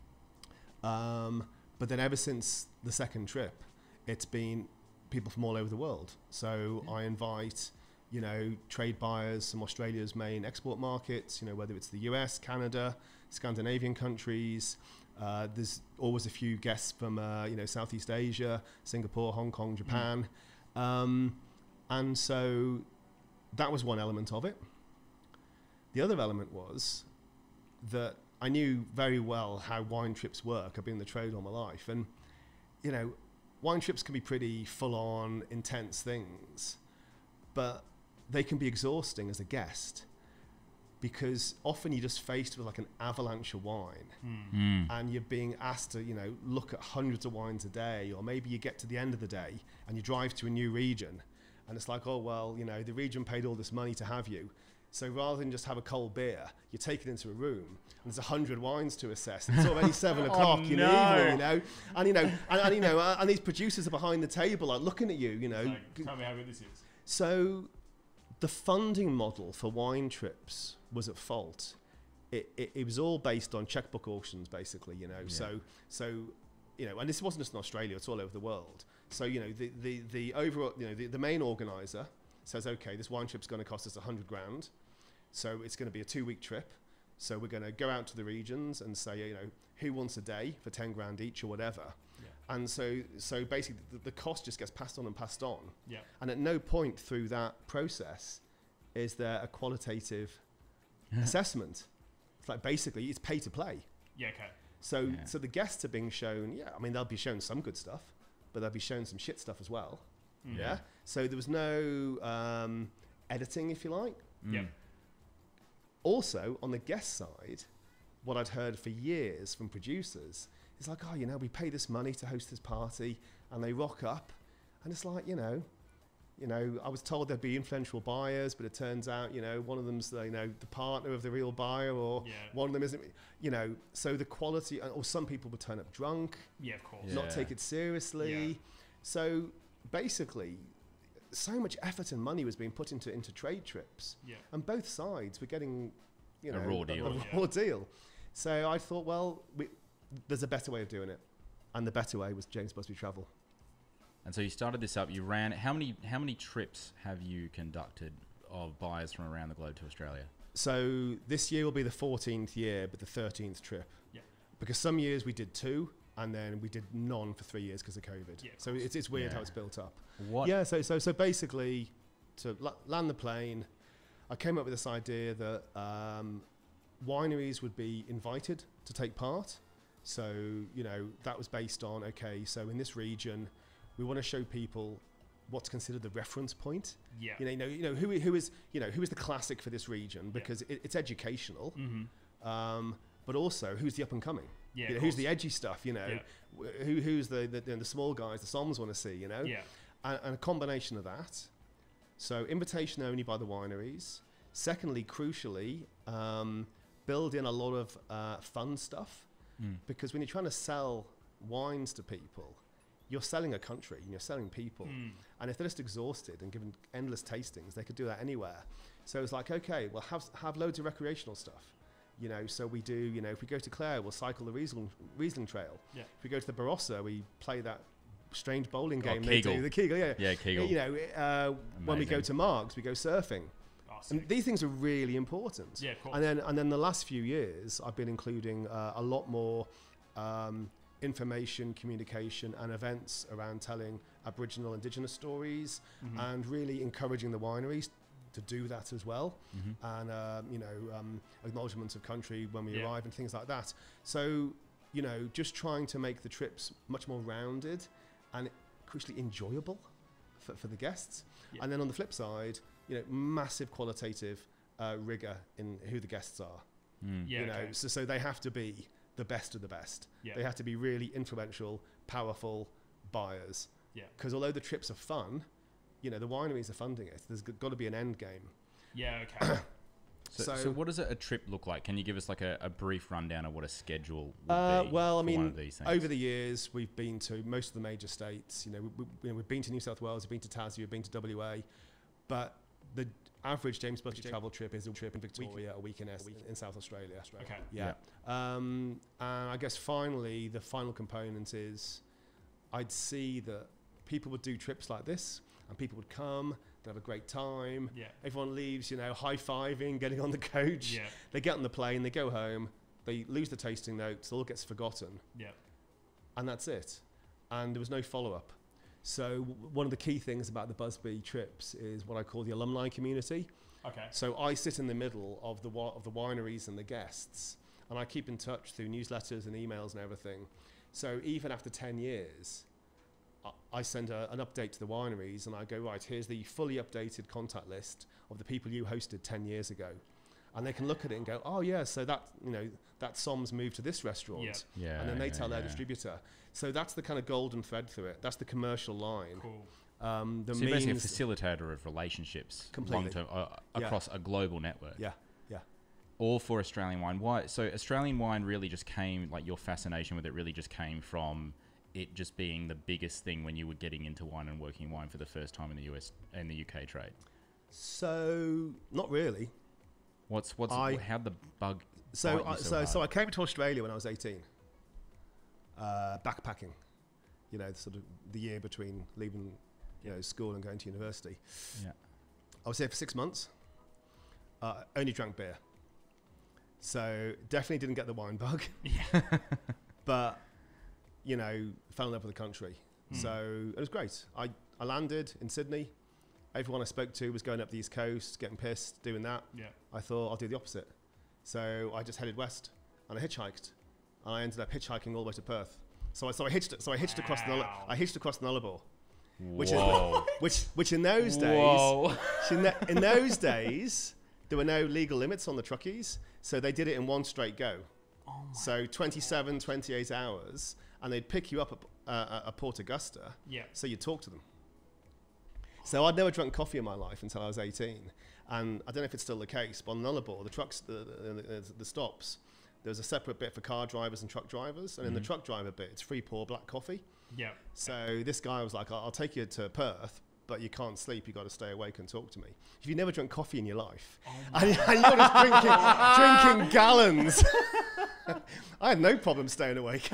[SPEAKER 3] Um, but then ever since the second trip, it's been people from all over the world. So
[SPEAKER 2] Yeah.
[SPEAKER 3] I invite, you know, trade buyers from Australia's main export markets, you know, whether it's the U S, Canada, Scandinavian countries. Uh, there's always a few guests from, uh, you know, Southeast Asia, Singapore, Hong Kong, Japan. Um, and so that was one element of it. The other element was that I knew very well how wine trips work. I've been in the trade all my life. And, you know, wine trips can be pretty full-on, intense things, but they can be exhausting as a guest, because often you're just faced with like an avalanche of wine,
[SPEAKER 1] Mm.
[SPEAKER 2] Mm.
[SPEAKER 3] and you're being asked to, you know, look at hundreds of wines a day, or maybe you get to the end of the day and you drive to a new region, and it's like, oh, well, you know, the region paid all this money to have you. So rather than just have a cold beer, you take it into a room, and there's a hundred wines to assess. And it's already seven o'clock in
[SPEAKER 1] no.
[SPEAKER 3] the evening, you know, and you know, and, and you know, uh, and these producers are behind the table, like looking at you, you know.
[SPEAKER 1] Like, tell me how good this is.
[SPEAKER 3] So the funding model for wine trips was at fault. It, it, it was all based on checkbook auctions, basically, you know.
[SPEAKER 2] Yeah.
[SPEAKER 3] So, so, you know, and this wasn't just in Australia, it's all over the world. So, you know, the, the, the overall, you know, the, the main organizer says, okay, this wine trip's going to cost us a hundred grand. So it's going to be a two week trip. So we're going to go out to the regions and say, you know, who wants a day for ten grand each or whatever.
[SPEAKER 1] Yeah.
[SPEAKER 3] And so, so basically the, the cost just gets passed on and passed on.
[SPEAKER 1] Yeah.
[SPEAKER 3] And at no point through that process is there a qualitative assessment. It's like basically it's pay to play.
[SPEAKER 1] Yeah. Okay.
[SPEAKER 3] So
[SPEAKER 2] Yeah.
[SPEAKER 3] so the guests are being shown, yeah, I mean, they'll be shown some good stuff, but they'll be shown some shit stuff as well.
[SPEAKER 1] Mm.
[SPEAKER 3] Yeah. So there was no um, editing, if you like.
[SPEAKER 2] Mm.
[SPEAKER 1] Yeah.
[SPEAKER 3] Also, on the guest side, what I'd heard for years from producers is like, oh, you know, we pay this money to host this party, and they rock up, and it's like, you know, you know, I was told there'd be influential buyers, but it turns out, you know, one of them's the, you know, the partner of the real buyer, or
[SPEAKER 1] Yeah.
[SPEAKER 3] one of them isn't, you know, so the quality, or some people would turn up drunk,
[SPEAKER 1] Yeah. Of course.
[SPEAKER 2] Yeah.
[SPEAKER 3] not take it seriously.
[SPEAKER 1] Yeah.
[SPEAKER 3] So basically, so much effort and money was being put into into trade trips.
[SPEAKER 1] Yeah.
[SPEAKER 3] And both sides were getting, you
[SPEAKER 2] A
[SPEAKER 3] know,
[SPEAKER 2] raw deal.
[SPEAKER 3] A, a
[SPEAKER 1] Yeah.
[SPEAKER 3] raw deal. So I thought, well, we, there's a better way of doing it, and the better way was James Busby Travel.
[SPEAKER 2] And so you started this up. You ran. How many how many trips have you conducted of buyers from around the globe to Australia?
[SPEAKER 3] So this year will be the fourteenth year, but the thirteenth trip.
[SPEAKER 1] Yeah.
[SPEAKER 3] Because some years we did two, and then we did none for three years because of COVID.
[SPEAKER 1] Yeah, of
[SPEAKER 3] so
[SPEAKER 1] course.
[SPEAKER 3] it's, it's weird
[SPEAKER 2] Yeah.
[SPEAKER 3] how it's built up.
[SPEAKER 2] What?
[SPEAKER 3] Yeah, so, so, so basically, to la- land the plane, I came up with this idea that um, wineries would be invited to take part. So, you know, that was based on, okay, so in this region, we want to show people what's considered the reference point.
[SPEAKER 1] Yeah.
[SPEAKER 3] You know, you know, you know who, who is, you know, who is the classic for this region, because it, it's educational,
[SPEAKER 1] Mm-hmm.
[SPEAKER 3] um, but also who's the up and coming.
[SPEAKER 1] Yeah.
[SPEAKER 3] You know,
[SPEAKER 1] of
[SPEAKER 3] who's
[SPEAKER 1] course.
[SPEAKER 3] the edgy stuff, you know,
[SPEAKER 1] Yeah.
[SPEAKER 3] wh- who, who's the, the, the, the small guys, the Soms want to see, you know?
[SPEAKER 1] Yeah.
[SPEAKER 3] And, and a combination of that. So invitation only by the wineries. Secondly, crucially, um, build in a lot of uh, fun stuff,
[SPEAKER 2] Mm.
[SPEAKER 3] because when you're trying to sell wines to people, you're selling a country and you're selling people.
[SPEAKER 1] Mm.
[SPEAKER 3] And if they're just exhausted and given endless tastings, they could do that anywhere. So it's like, okay, well, have, have loads of recreational stuff. You know, so we do, you know, if we go to Clare, we'll cycle the Riesling, Riesling Trail.
[SPEAKER 1] Yeah.
[SPEAKER 3] If we go to the Barossa, we play that strange bowling
[SPEAKER 2] Oh,
[SPEAKER 3] game. they
[SPEAKER 2] Kegel.
[SPEAKER 3] do, the Kegel, yeah.
[SPEAKER 2] Yeah, Kegel.
[SPEAKER 3] You know, uh, when we go
[SPEAKER 2] Amazing.
[SPEAKER 3] to Margs, we go surfing.
[SPEAKER 1] Oh,
[SPEAKER 3] And
[SPEAKER 1] sick.
[SPEAKER 3] these things are really important.
[SPEAKER 1] Yeah, of course.
[SPEAKER 3] And then, and then the last few years, I've been including uh, a lot more um, information, communication, and events around telling Aboriginal, Indigenous stories,
[SPEAKER 1] Mhm.
[SPEAKER 3] and really encouraging the wineries to do that as well.
[SPEAKER 2] Mhm.
[SPEAKER 3] And um, you know, um, acknowledgements of country when we
[SPEAKER 1] Yeah.
[SPEAKER 3] arrive and things like that. So, you know, just trying to make the trips much more rounded and crucially enjoyable for, for the guests.
[SPEAKER 1] Yeah.
[SPEAKER 3] And then on the flip side, you know, massive qualitative uh, rigor in who the guests are.
[SPEAKER 2] Mm.
[SPEAKER 1] Yeah.
[SPEAKER 3] you know,
[SPEAKER 1] okay.
[SPEAKER 3] so, so they have to be the best of the best.
[SPEAKER 1] Yeah.
[SPEAKER 3] They have to be really influential, powerful buyers.
[SPEAKER 1] Yeah.
[SPEAKER 3] Because although the trips are fun, you know, the wineries are funding it. There's got to be an end game.
[SPEAKER 1] Yeah. Okay.
[SPEAKER 2] So,
[SPEAKER 3] So-
[SPEAKER 2] so what does a, a trip look like? Can you give us like a, a brief rundown of what a schedule would
[SPEAKER 3] Uh,
[SPEAKER 2] be?
[SPEAKER 3] well, I
[SPEAKER 2] for
[SPEAKER 3] mean,
[SPEAKER 2] one of these things?
[SPEAKER 3] over the years, we've been to most of the major states. You know, we, we, you know, we've been to New South Wales, we've been to Tassie, we've been to W A, but the average James Busby travel trip is a trip in Victoria, a week in, Es- in South Australia.
[SPEAKER 1] Okay.
[SPEAKER 3] Yeah. Um, and I guess finally, the final component is I'd see that people would do trips like this, and people would come, they'd have a great time.
[SPEAKER 1] Yeah.
[SPEAKER 3] Everyone leaves, you know, high-fiving, getting on the coach.
[SPEAKER 1] Yeah.
[SPEAKER 3] They get on the plane, they go home, they lose the tasting notes, it all gets forgotten,
[SPEAKER 1] Yeah.
[SPEAKER 3] and that's it. And there was no follow-up. So w- one of the key things about the Busby trips is what I call the alumni community.
[SPEAKER 1] Okay.
[SPEAKER 3] So I sit in the middle of the wi- of the wineries and the guests, and I keep in touch through newsletters and emails and everything. So even after ten years, I, I send a, an update to the wineries, and I go, right, here's the fully updated contact list of the people you hosted ten years ago. And they can look at it and go, oh yeah, so that, you know, that Som's moved to this restaurant.
[SPEAKER 1] Yeah.
[SPEAKER 2] Yeah,
[SPEAKER 3] And then they
[SPEAKER 2] yeah,
[SPEAKER 3] tell their
[SPEAKER 2] yeah.
[SPEAKER 3] distributor. So that's the kind of golden thread through it. That's the commercial line.
[SPEAKER 1] Cool.
[SPEAKER 3] Um, the
[SPEAKER 2] So you're basically a
[SPEAKER 3] means,
[SPEAKER 2] facilitator of relationships
[SPEAKER 3] Completely.
[SPEAKER 2] long-term, uh,
[SPEAKER 3] Yeah.
[SPEAKER 2] across a global network.
[SPEAKER 3] yeah, yeah.
[SPEAKER 2] All for Australian wine. Why? So Australian wine really just came, like your fascination with it really just came from it just being the biggest thing when you were getting into wine and working in wine for the first time in the U S and the U K trade.
[SPEAKER 3] So not really.
[SPEAKER 2] What's what's
[SPEAKER 3] I-
[SPEAKER 2] how'd the bug?
[SPEAKER 3] So,
[SPEAKER 2] bite you
[SPEAKER 3] I,
[SPEAKER 2] so
[SPEAKER 3] so,
[SPEAKER 2] hard?
[SPEAKER 3] so I came to Australia when I was eighteen, uh, backpacking. You know, sort of the year between leaving, you know, school and going to university.
[SPEAKER 2] Yeah.
[SPEAKER 3] I was here for six months. Uh, only drank beer, so definitely didn't get the wine bug.
[SPEAKER 1] Yeah.
[SPEAKER 3] But you know, fell in love with the country.
[SPEAKER 1] Mm.
[SPEAKER 3] So it was great. I, I landed in Sydney. Everyone I spoke to was going up the East Coast, getting pissed, doing that.
[SPEAKER 1] Yeah.
[SPEAKER 3] I thought I'll do the opposite. So I just headed west and I hitchhiked. And I ended up hitchhiking all the way to Perth. So I, so I hitched so I hitched across the Nulla-
[SPEAKER 1] Wow.
[SPEAKER 3] I hitched across the Nullarbor, which
[SPEAKER 2] Whoa.
[SPEAKER 3] is which which in those days
[SPEAKER 2] Whoa.
[SPEAKER 3] in, the, in those days there were no legal limits on the truckies, so they did it in one straight go.
[SPEAKER 1] Oh my.
[SPEAKER 3] So twenty-seven, twenty-eight hours, and they'd pick you up at, uh, at Port Augusta.
[SPEAKER 1] Yeah.
[SPEAKER 3] So you'd talk to them. So I'd never drunk coffee in my life until I was eighteen. And I don't know if it's still the case, but on the Nullarbor, the trucks, the, the, the, the stops, there's a separate bit for car drivers and truck drivers. And in the truck driver bit, it's free pour black coffee.
[SPEAKER 1] Yeah.
[SPEAKER 3] So this guy was like, I'll, I'll take you to Perth, but you can't sleep. You got to stay awake and talk to me. If you never drunk coffee in your life, oh and, and you're just drinking, drinking gallons, I had no problem staying awake.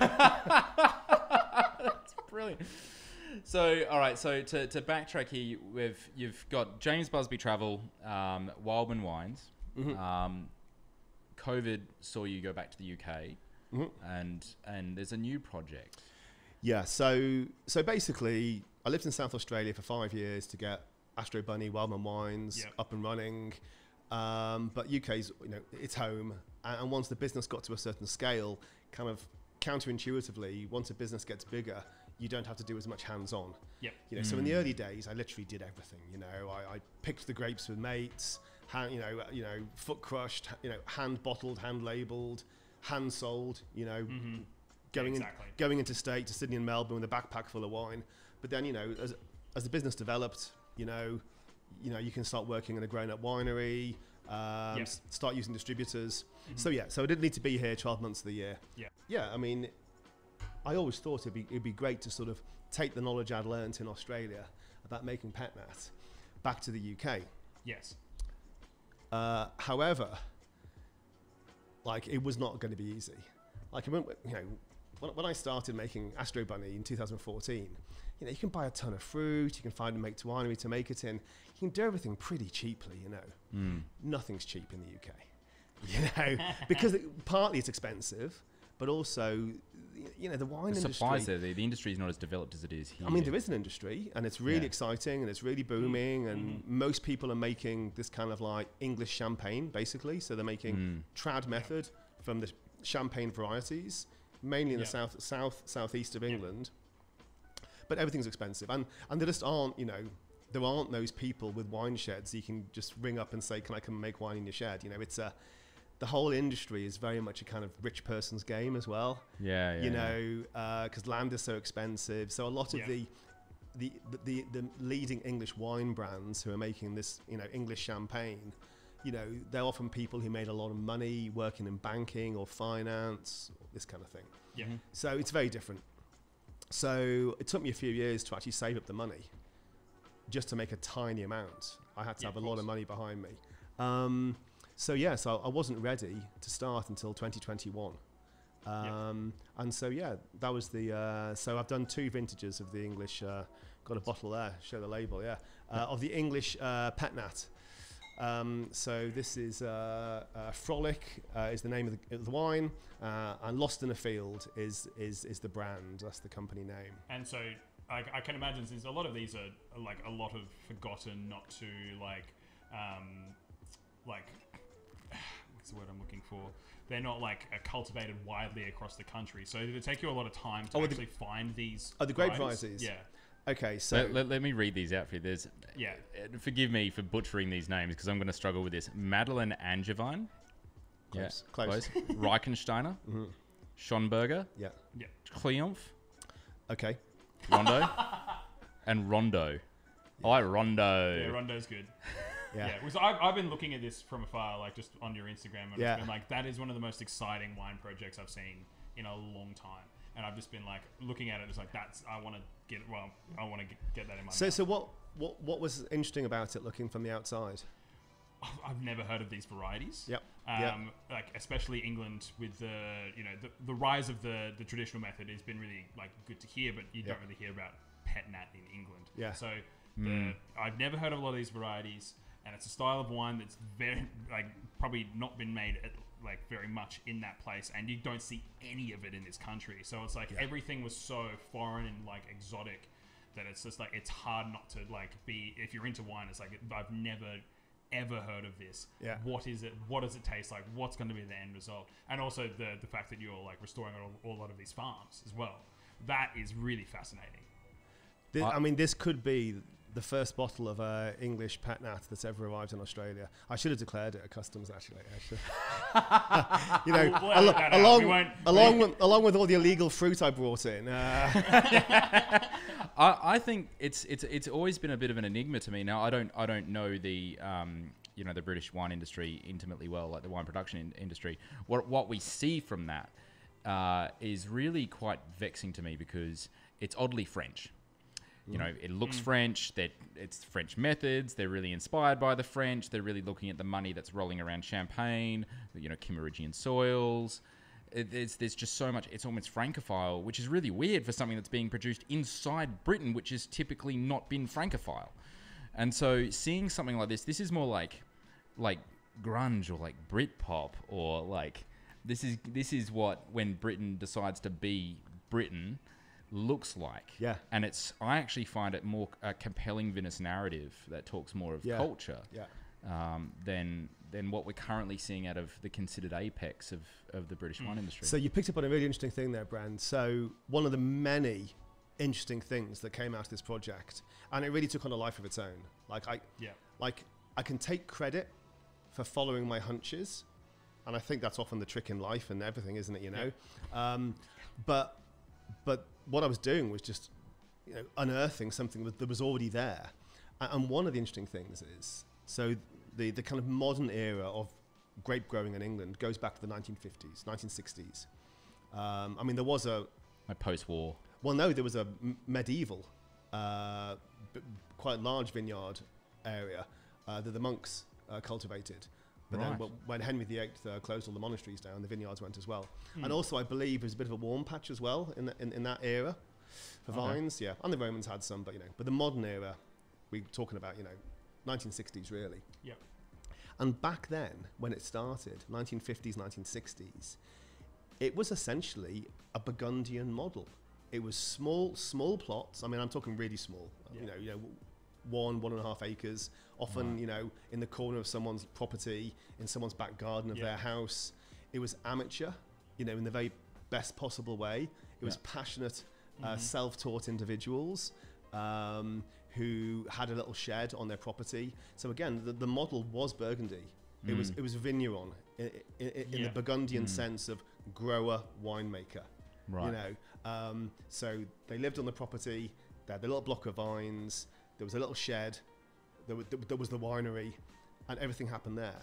[SPEAKER 2] That's brilliant. So, all right. So to, to backtrack here, we've you've got James Busby Travel, um, Wildman Wines. Mm-hmm. Um, COVID saw you go back to the U K, mm-hmm. and and there's a new project.
[SPEAKER 3] Yeah. So so basically, I lived in South Australia for five years to get Astro Bunny, Wildman Wines yep. up and running. Um, but U K's, you know, it's home, and, and once the business got to a certain scale, kind of counterintuitively, once a business gets bigger, you don't have to do as much hands-on.
[SPEAKER 1] Yep.
[SPEAKER 3] You know, mm. so in the early days, I literally did everything. You know, I, I picked the grapes with mates, hand, you know, you know, foot crushed, you know, hand bottled, hand labelled, hand sold. You know, mm-hmm. going exactly. in, going interstate to Sydney and Melbourne with a backpack full of wine. But then, you know, as as the business developed, you know, you know, you can start working in a grown-up winery, um, yep. s- start using distributors. Mm-hmm. So yeah, so I didn't need to be here twelve months of the year.
[SPEAKER 1] Yeah.
[SPEAKER 3] Yeah, I mean, I always thought it'd be it'd be great to sort of take the knowledge I'd learnt in Australia about making Pet-Nat back to the U K.
[SPEAKER 1] Yes.
[SPEAKER 3] Uh, however, like it was not going to be easy. Like, you know, when, when I started making Astro Bunny in two thousand fourteen, you know, you can buy a ton of fruit, you can find a make to winery to make it in. You can do everything pretty cheaply, you know. Mm. Nothing's cheap in the U K, you know, because it, partly it's expensive, but also, you know, the wine
[SPEAKER 2] the
[SPEAKER 3] industry.
[SPEAKER 2] Supplies there, the, the industry is not as developed as it is here.
[SPEAKER 3] I mean, there is an industry, and it's really
[SPEAKER 2] yeah.
[SPEAKER 3] exciting, and it's really booming, mm. and mm-hmm. most people are making this kind of like English champagne, basically. So they're making mm. trad method from the champagne varieties, mainly in yeah. the south, south, southeast of England. Yeah. But everything's expensive, and and there just aren't, you know, there aren't those people with wine sheds you can just ring up and say, "Can I come and make wine in your shed?" You know, it's a the whole industry is very much a kind of rich person's game as well.
[SPEAKER 2] Yeah, yeah.
[SPEAKER 3] You know, because uh, land is so expensive. So a lot of yeah. the, the, the the leading English wine brands who are making this, you know, English champagne, you know, they're often people who made a lot of money working in banking or finance, or this kind of thing.
[SPEAKER 1] Yeah.
[SPEAKER 3] Mm-hmm. So it's very different. So it took me a few years to actually save up the money just to make a tiny amount. I had to yeah, have a lot of money behind me. Um, So yeah, so I wasn't ready to start until twenty twenty-one, um, yep. and so yeah, that was the. Uh, so I've done two vintages of the English. Uh, got a bottle there, show the label, yeah, uh, yep. of the English uh, Pet-Nat. Um, so this is uh, uh, Frolic uh, is the name of the, of the wine, uh, and Lost in a Field is is is the brand. That's the company name.
[SPEAKER 1] And so I, I can imagine since a lot of these are, are like a lot of forgotten, not to like, um, like. What's the word I'm looking for? They're not like uh, cultivated widely across the country. So did it take you a lot of time to oh, actually the, find these?
[SPEAKER 3] Oh, the grape varieties.
[SPEAKER 1] Yeah.
[SPEAKER 3] Okay, so
[SPEAKER 2] let, let, let me read these out for you. There's
[SPEAKER 1] yeah.
[SPEAKER 2] Uh, forgive me for butchering these names because I'm going to struggle with this. Madeline Angevine.
[SPEAKER 3] Close.
[SPEAKER 2] Yeah,
[SPEAKER 3] close.
[SPEAKER 2] close. Reichensteiner.
[SPEAKER 3] Mm-hmm.
[SPEAKER 2] Schonberger.
[SPEAKER 3] Yeah.
[SPEAKER 1] Yeah.
[SPEAKER 2] Triumph.
[SPEAKER 3] Okay.
[SPEAKER 2] Rondo. And Rondo. Yeah. I like Rondo.
[SPEAKER 1] Yeah, Rondo's good.
[SPEAKER 3] Yeah,
[SPEAKER 1] yeah. So I've, I've been looking at this from afar, like just on your Instagram, and
[SPEAKER 3] yeah.
[SPEAKER 1] it's been like that is one of the most exciting wine projects I've seen in a long time. And I've just been like looking at it, it's like that's I want to get well, I want to get, get that in my.
[SPEAKER 3] So,
[SPEAKER 1] mouth.
[SPEAKER 3] so what, what, what was interesting about it, looking from the outside?
[SPEAKER 1] I've never heard of these varieties.
[SPEAKER 3] Yep.
[SPEAKER 1] Um,
[SPEAKER 3] yep.
[SPEAKER 1] Like especially England with the you know the, the rise of the the traditional method has been really like good to hear, but you
[SPEAKER 3] yep.
[SPEAKER 1] don't really hear about Pet-Nat in England.
[SPEAKER 3] Yeah.
[SPEAKER 1] So
[SPEAKER 2] mm.
[SPEAKER 1] the, I've never heard of a lot of these varieties. And it's a style of wine that's very, like, probably not been made, at, like, very much in that place. And you don't see any of it in this country. So it's like yeah. everything was so foreign and, like, exotic that it's just, like, it's hard not to, like, be, if you're into wine, it's like, I've never, ever heard of this.
[SPEAKER 3] Yeah.
[SPEAKER 1] What is it? What does it taste like? What's going to be the end result? And also the, the fact that you're, like, restoring a, a lot of these farms as well. That is really fascinating.
[SPEAKER 3] This, I mean, this could be the first bottle of uh, English Pet-Nat that's ever arrived in Australia. I should have declared it at customs, actually. I you know,
[SPEAKER 1] we'll
[SPEAKER 3] al- along, along, with, along with all the illegal fruit I brought in. Uh.
[SPEAKER 2] I, I think it's it's it's always been a bit of an enigma to me. Now, I don't I don't know the um, you know the British wine industry intimately well, like the wine production in- industry. What what we see from that uh, is really quite vexing to me because it's oddly French. You know, it looks French, that it's French methods, they're really inspired by the French, they're really looking at the money that's rolling around Champagne, you know, Kimmeridgian soils. It, it's, there's just so much, it's almost Francophile, which is really weird for something that's being produced inside Britain, which has typically not been Francophile. And so seeing something like this, this is more like like grunge or like Britpop, or like this is this is what when Britain decides to be Britain looks like.
[SPEAKER 3] Yeah.
[SPEAKER 2] And it's I actually find it more a compelling Venice narrative that talks more of
[SPEAKER 3] Yeah.
[SPEAKER 2] culture.
[SPEAKER 3] Yeah.
[SPEAKER 2] Um, than than what we're currently seeing out of the considered apex of, of the British wine industry.
[SPEAKER 3] So you picked up on a really interesting thing there, Brand. So one of the many interesting things that came out of this project, and it really took on a life of its own. Like I,
[SPEAKER 1] Yeah.
[SPEAKER 3] like I can take credit for following my hunches, and I think that's often the trick in life and everything, isn't it? You know, um, but but what I was doing was just, you know, unearthing something that that was already there. A- And one of the interesting things is, so the the kind of modern era of grape growing in England goes back to the nineteen fifties, nineteen sixties. Um, I mean, there was a
[SPEAKER 2] Like post-war.
[SPEAKER 3] well, no, there was a m- medieval, uh, b- quite large vineyard area uh, that the monks uh, cultivated. But then
[SPEAKER 2] Right.
[SPEAKER 3] w- when Henry the Eighth uh, closed all the monasteries down, the vineyards went as well.
[SPEAKER 1] Hmm.
[SPEAKER 3] And also, I believe, there's a bit of a warm patch as well in, the, in, in that era for
[SPEAKER 2] Okay.
[SPEAKER 3] vines. Yeah, and the Romans had some, but you know, but the modern era, we're talking about, you know, nineteen sixties really.
[SPEAKER 1] Yeah.
[SPEAKER 3] And back then, when it started, nineteen fifties, nineteen sixties, it was essentially a Burgundian model. It was small, small plots. I mean, I'm talking really small.
[SPEAKER 1] Yeah.
[SPEAKER 3] You know, you know, one, one and a half acres. Often,
[SPEAKER 2] Right.
[SPEAKER 3] you know, in the corner of someone's property, in someone's back garden of
[SPEAKER 1] Yeah.
[SPEAKER 3] their house. It was amateur, you know, in the very best possible way. It was
[SPEAKER 2] Yeah.
[SPEAKER 3] passionate, uh,
[SPEAKER 1] Mhm.
[SPEAKER 3] self-taught individuals um, who had a little shed on their property. So again, the, the model was Burgundy. It was
[SPEAKER 2] Mm.
[SPEAKER 3] it was vigneron in, in, in
[SPEAKER 1] Yeah.
[SPEAKER 3] the Burgundian
[SPEAKER 2] Mm.
[SPEAKER 3] sense of grower winemaker.
[SPEAKER 2] Right.
[SPEAKER 3] You know, um, so they lived on the property. They had a little block of vines. There was a little shed. There, w- there was the winery, and everything happened there.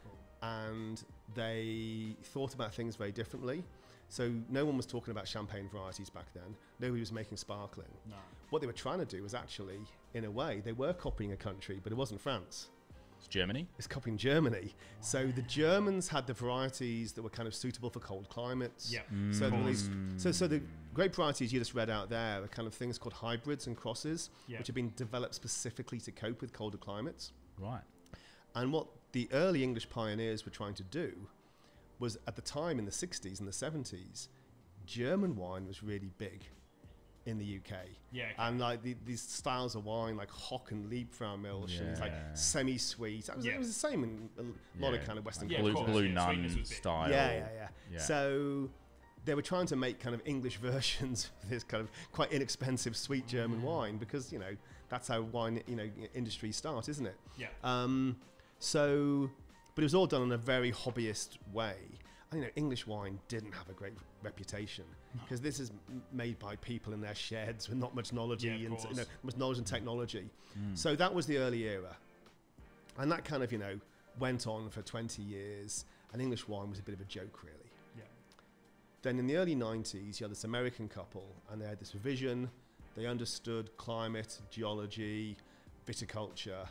[SPEAKER 3] And they thought about things very differently. So no one was talking about champagne varieties back then. Nobody was making sparkling.
[SPEAKER 1] No.
[SPEAKER 3] What they were trying to do was actually, in a way, they were copying a country, but it wasn't France.
[SPEAKER 2] It's Germany.
[SPEAKER 3] It's copying Germany. So the Germans had the varieties that were kind of suitable for cold climates.
[SPEAKER 1] Yeah.
[SPEAKER 3] So,
[SPEAKER 1] Of
[SPEAKER 3] there
[SPEAKER 1] course.
[SPEAKER 3] was- so, so the grape varieties you just read out there are kind of things called hybrids and crosses,
[SPEAKER 1] Yeah.
[SPEAKER 3] which have been developed specifically to cope with colder climates.
[SPEAKER 2] Right.
[SPEAKER 3] And what the early English pioneers were trying to do was, at the time in the sixties and the seventies, German wine was really big in the U K.
[SPEAKER 1] Yeah. okay.
[SPEAKER 3] And like the, these styles of wine, like Hock and Liebfraumilch, and it's like
[SPEAKER 2] Yeah.
[SPEAKER 3] semi-sweet. It was,
[SPEAKER 1] Yeah.
[SPEAKER 3] it was the same in a lot of
[SPEAKER 2] Yeah.
[SPEAKER 3] kind of Western
[SPEAKER 1] Yeah, of
[SPEAKER 2] blue
[SPEAKER 3] cultures.
[SPEAKER 1] course,
[SPEAKER 2] blue
[SPEAKER 1] yeah, sweetness
[SPEAKER 2] nun
[SPEAKER 1] was big.
[SPEAKER 2] style.
[SPEAKER 3] Yeah, yeah, yeah,
[SPEAKER 2] Yeah.
[SPEAKER 3] So they were trying to make kind of English versions of this kind of quite inexpensive sweet German wine, because, you know, that's how wine, you know, industries start, isn't it?
[SPEAKER 1] Yeah.
[SPEAKER 3] Um, so, but it was all done in a very hobbyist way. And, you know, English wine didn't have a great reputation, because this is m- made by people in their sheds with not much knowledge
[SPEAKER 1] Yeah, of
[SPEAKER 3] and you know,
[SPEAKER 1] course.
[SPEAKER 3] much knowledge and technology.
[SPEAKER 2] Mm.
[SPEAKER 3] So that was the early era, and that kind of, you know, went on for twenty years. And English wine was a bit of a joke, really.
[SPEAKER 1] Yeah.
[SPEAKER 3] Then in the early nineties, you had this American couple, and they had this vision. They understood climate, geology, viticulture,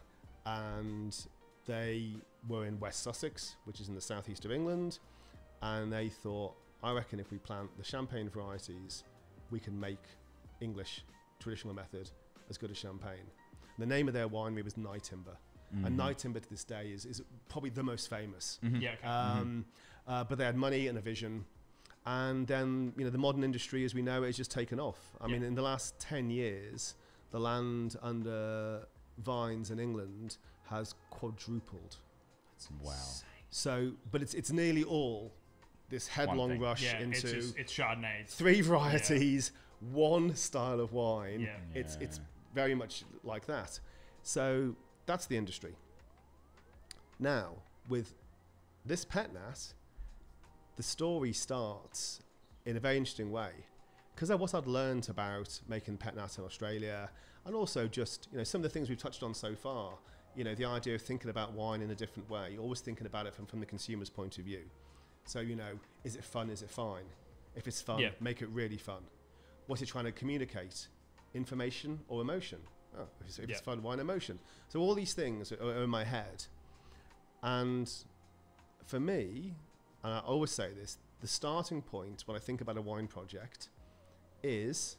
[SPEAKER 3] and they were in West Sussex, which is in the southeast of England. And they thought, I reckon if we plant the champagne varieties, we can make English traditional method as good as champagne. The name of their winery was Nye Timber.
[SPEAKER 2] Mhm.
[SPEAKER 3] And Nye Timber to this day is, is probably the most famous.
[SPEAKER 2] Mhm.
[SPEAKER 1] Yeah. Okay.
[SPEAKER 3] Um, uh, but they had money and a vision. And then, you know, the modern industry as we know it has just taken off. I
[SPEAKER 1] Yeah.
[SPEAKER 3] mean, in the last ten years, the land under vines in England has quadrupled.
[SPEAKER 2] Wow.
[SPEAKER 3] So, but it's it's nearly all this headlong
[SPEAKER 2] thing.
[SPEAKER 3] rush
[SPEAKER 1] yeah.
[SPEAKER 3] into
[SPEAKER 1] It's just it's Chardonnay. It's,
[SPEAKER 3] three varieties, one style of wine.
[SPEAKER 1] Yeah.
[SPEAKER 3] It's
[SPEAKER 2] Yeah.
[SPEAKER 3] it's very much like that. So that's the industry. Now, with this Pet-Nat, the story starts in a very interesting way, because of what I'd learned about making Pet-Nat in Australia, and also just, you know, some of the things we've touched on so far. You know, the idea of thinking about wine in a different way, always thinking about it from, from the consumer's point of view. So, you know, is it fun? Is it fine? If it's fun,
[SPEAKER 1] Yeah.
[SPEAKER 3] make it really fun. What's it trying to communicate? information or emotion? Oh, if it's, if it's
[SPEAKER 1] Yeah.
[SPEAKER 3] fun, wine, emotion. So all these things are, are in my head. And for me, and I always say this, the starting point when I think about a wine project is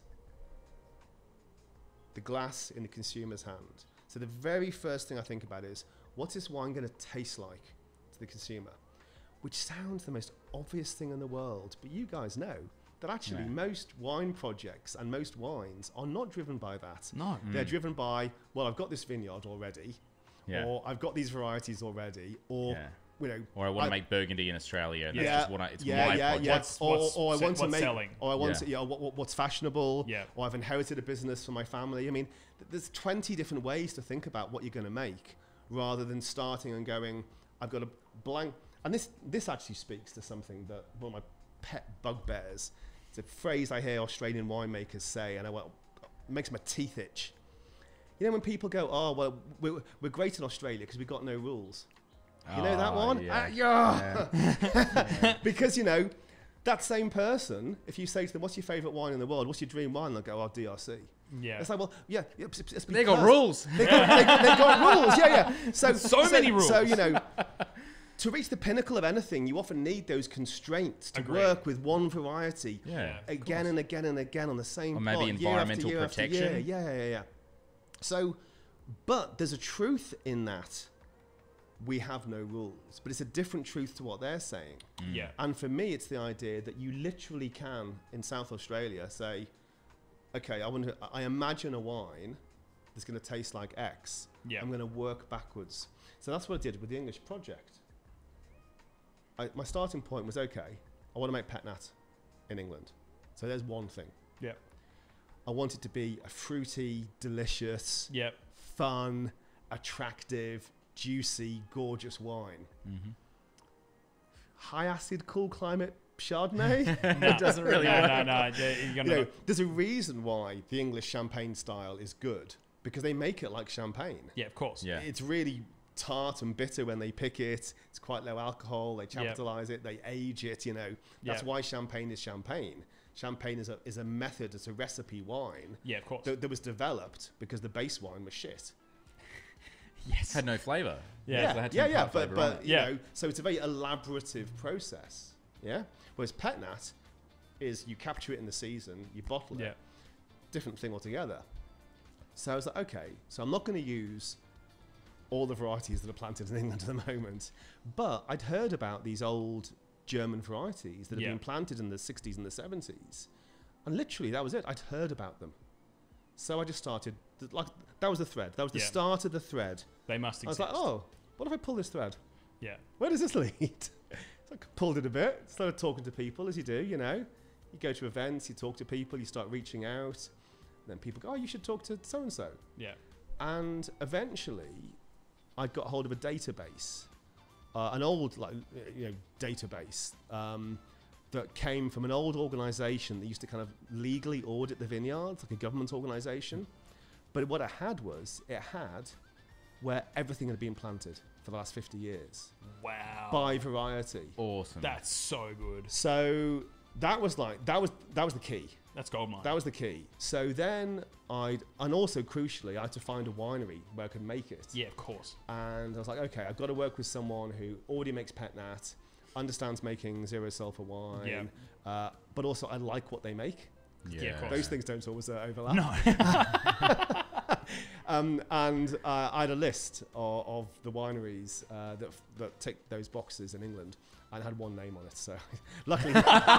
[SPEAKER 3] the glass in the consumer's hand. So the very first thing I think about is, what's this wine going to taste like to the consumer? Which sounds the most obvious thing in the world, but you guys know that actually
[SPEAKER 2] Yeah.
[SPEAKER 3] most wine projects and most wines are not driven by that.
[SPEAKER 2] No.
[SPEAKER 3] They're driven by, well, I've got this vineyard already,
[SPEAKER 2] Yeah.
[SPEAKER 3] or I've got these varieties already, or,
[SPEAKER 2] Yeah.
[SPEAKER 3] you know,
[SPEAKER 2] Or I want
[SPEAKER 3] I-
[SPEAKER 2] to make Burgundy in Australia. And
[SPEAKER 1] Yeah.
[SPEAKER 2] that's just what I, it's
[SPEAKER 3] yeah,
[SPEAKER 2] my
[SPEAKER 3] yeah,
[SPEAKER 2] project.
[SPEAKER 3] yeah.
[SPEAKER 1] What's-
[SPEAKER 3] or,
[SPEAKER 1] what's
[SPEAKER 3] or I
[SPEAKER 1] se-
[SPEAKER 3] want to
[SPEAKER 1] what's
[SPEAKER 3] make,
[SPEAKER 1] selling.
[SPEAKER 3] or I want
[SPEAKER 2] Yeah.
[SPEAKER 3] to, yeah, what, what- what's fashionable,
[SPEAKER 1] Yeah.
[SPEAKER 3] or I've inherited a business from my family. I mean, th- there's twenty different ways to think about what you're going to make, rather than starting and going, I've got a blank. And this this actually speaks to something that one of my pet bugbears. It's a phrase I hear Australian winemakers say, and I, well, it makes my teeth itch. You know when people go, oh, well, we're, we're great in Australia because we've got no rules. You know that
[SPEAKER 2] Oh,
[SPEAKER 3] one?
[SPEAKER 2] yeah.
[SPEAKER 3] Ah, yeah. Because, you know, that same person, if you say to them, what's your favourite wine in the world? What's your dream wine? They'll go, oh, D R C.
[SPEAKER 1] Yeah.
[SPEAKER 3] It's like, well, yeah, it's, it's because
[SPEAKER 2] They got rules.
[SPEAKER 3] They got, they, they got rules, yeah, yeah. So,
[SPEAKER 1] So many rules.
[SPEAKER 3] So, you know, to reach the pinnacle of anything, you often need those constraints to
[SPEAKER 1] Agreed.
[SPEAKER 3] work with one variety
[SPEAKER 2] Yeah.
[SPEAKER 3] again and again and again on the same
[SPEAKER 2] Or maybe
[SPEAKER 3] plot, year after
[SPEAKER 2] environmental
[SPEAKER 3] year after year.
[SPEAKER 2] protection.
[SPEAKER 3] Yeah, yeah, yeah. So, but there's a truth in that. We have no rules, but it's a different truth to what they're saying.
[SPEAKER 1] Yeah.
[SPEAKER 3] And for me, it's the idea that you literally can, in South Australia, say, okay, I want to, I imagine a wine that's going to taste like X.
[SPEAKER 1] Yeah.
[SPEAKER 3] I'm going to work backwards. So that's what I did with the English project. I, my starting point was, okay, I want to make Pet-Nat in England. So there's one thing.
[SPEAKER 1] Yeah.
[SPEAKER 3] I want it to be a fruity, delicious,
[SPEAKER 1] Yeah.
[SPEAKER 3] fun, attractive, juicy, gorgeous wine.
[SPEAKER 2] Mm-hmm.
[SPEAKER 3] High acid, cool climate Chardonnay?
[SPEAKER 1] No,
[SPEAKER 2] It doesn't really
[SPEAKER 1] no,
[SPEAKER 2] work.
[SPEAKER 1] no, no. You're
[SPEAKER 3] You
[SPEAKER 1] gonna
[SPEAKER 3] know, there's a reason why the English champagne style is good, because they make it like champagne.
[SPEAKER 1] yeah, of course.
[SPEAKER 2] Yeah.
[SPEAKER 3] It's really tart and bitter when they pick it. It's quite low alcohol. They capitalize it. They age it. You know, that's
[SPEAKER 1] Yeah.
[SPEAKER 3] why champagne is champagne. Champagne is a is a method. It's a recipe wine
[SPEAKER 1] Yeah, of course.
[SPEAKER 3] that, that was developed because the base wine was shit.
[SPEAKER 1] Yes.
[SPEAKER 2] Had no flavour.
[SPEAKER 1] Yeah.
[SPEAKER 3] yeah,
[SPEAKER 2] they had to
[SPEAKER 3] yeah,
[SPEAKER 2] impart
[SPEAKER 3] yeah. But
[SPEAKER 2] flavour on
[SPEAKER 3] but
[SPEAKER 2] it.
[SPEAKER 3] you
[SPEAKER 1] Yeah.
[SPEAKER 3] know, so it's a very elaborative process. Yeah. Whereas Pet-Nat is you capture it in the season, you bottle it.
[SPEAKER 1] Yeah.
[SPEAKER 3] Different thing altogether. So I was like, okay, so I'm not going to use all the varieties that are planted in England at the moment, but I'd heard about these old German varieties that had
[SPEAKER 1] Yeah.
[SPEAKER 3] been planted in the sixties and the seventies, and literally that was it. I'd heard about them, so I just started. th- Like that was the thread. That was the
[SPEAKER 1] Yeah.
[SPEAKER 3] start of the thread.
[SPEAKER 1] They must
[SPEAKER 3] I was
[SPEAKER 1] exist.
[SPEAKER 3] like, oh, what if I pull this thread?
[SPEAKER 1] Yeah.
[SPEAKER 3] Where does this lead? So I pulled it a bit, started talking to people as you do, you know. You go to events, you talk to people, you start reaching out. Then people go, oh, you should talk to so-and-so.
[SPEAKER 1] Yeah.
[SPEAKER 3] And eventually, I got hold of a database, uh, an old like you know database um, that came from an old organisation that used to kind of legally audit the vineyards, like a government organisation. But what it had was, it had where everything had been planted for the last fifty years
[SPEAKER 1] Wow.
[SPEAKER 3] by variety.
[SPEAKER 2] Awesome.
[SPEAKER 1] That's so good.
[SPEAKER 3] So that was like that was that was the key.
[SPEAKER 1] That's goldmine.
[SPEAKER 3] That was the key. So then I'd, and also crucially, I had to find a winery where I could make it.
[SPEAKER 1] Yeah, of course.
[SPEAKER 3] And I was like, okay, I've got to work with someone who already makes Pet-Nat, understands making zero sulfur wine,
[SPEAKER 1] Yeah.
[SPEAKER 3] uh, but also I like what they make.
[SPEAKER 1] Yeah, of course.
[SPEAKER 3] Those things don't always uh, overlap.
[SPEAKER 1] No.
[SPEAKER 3] Um, and uh, I had a list of, of the wineries uh, that, that tick those boxes in England. And it had one name on it, so luckily,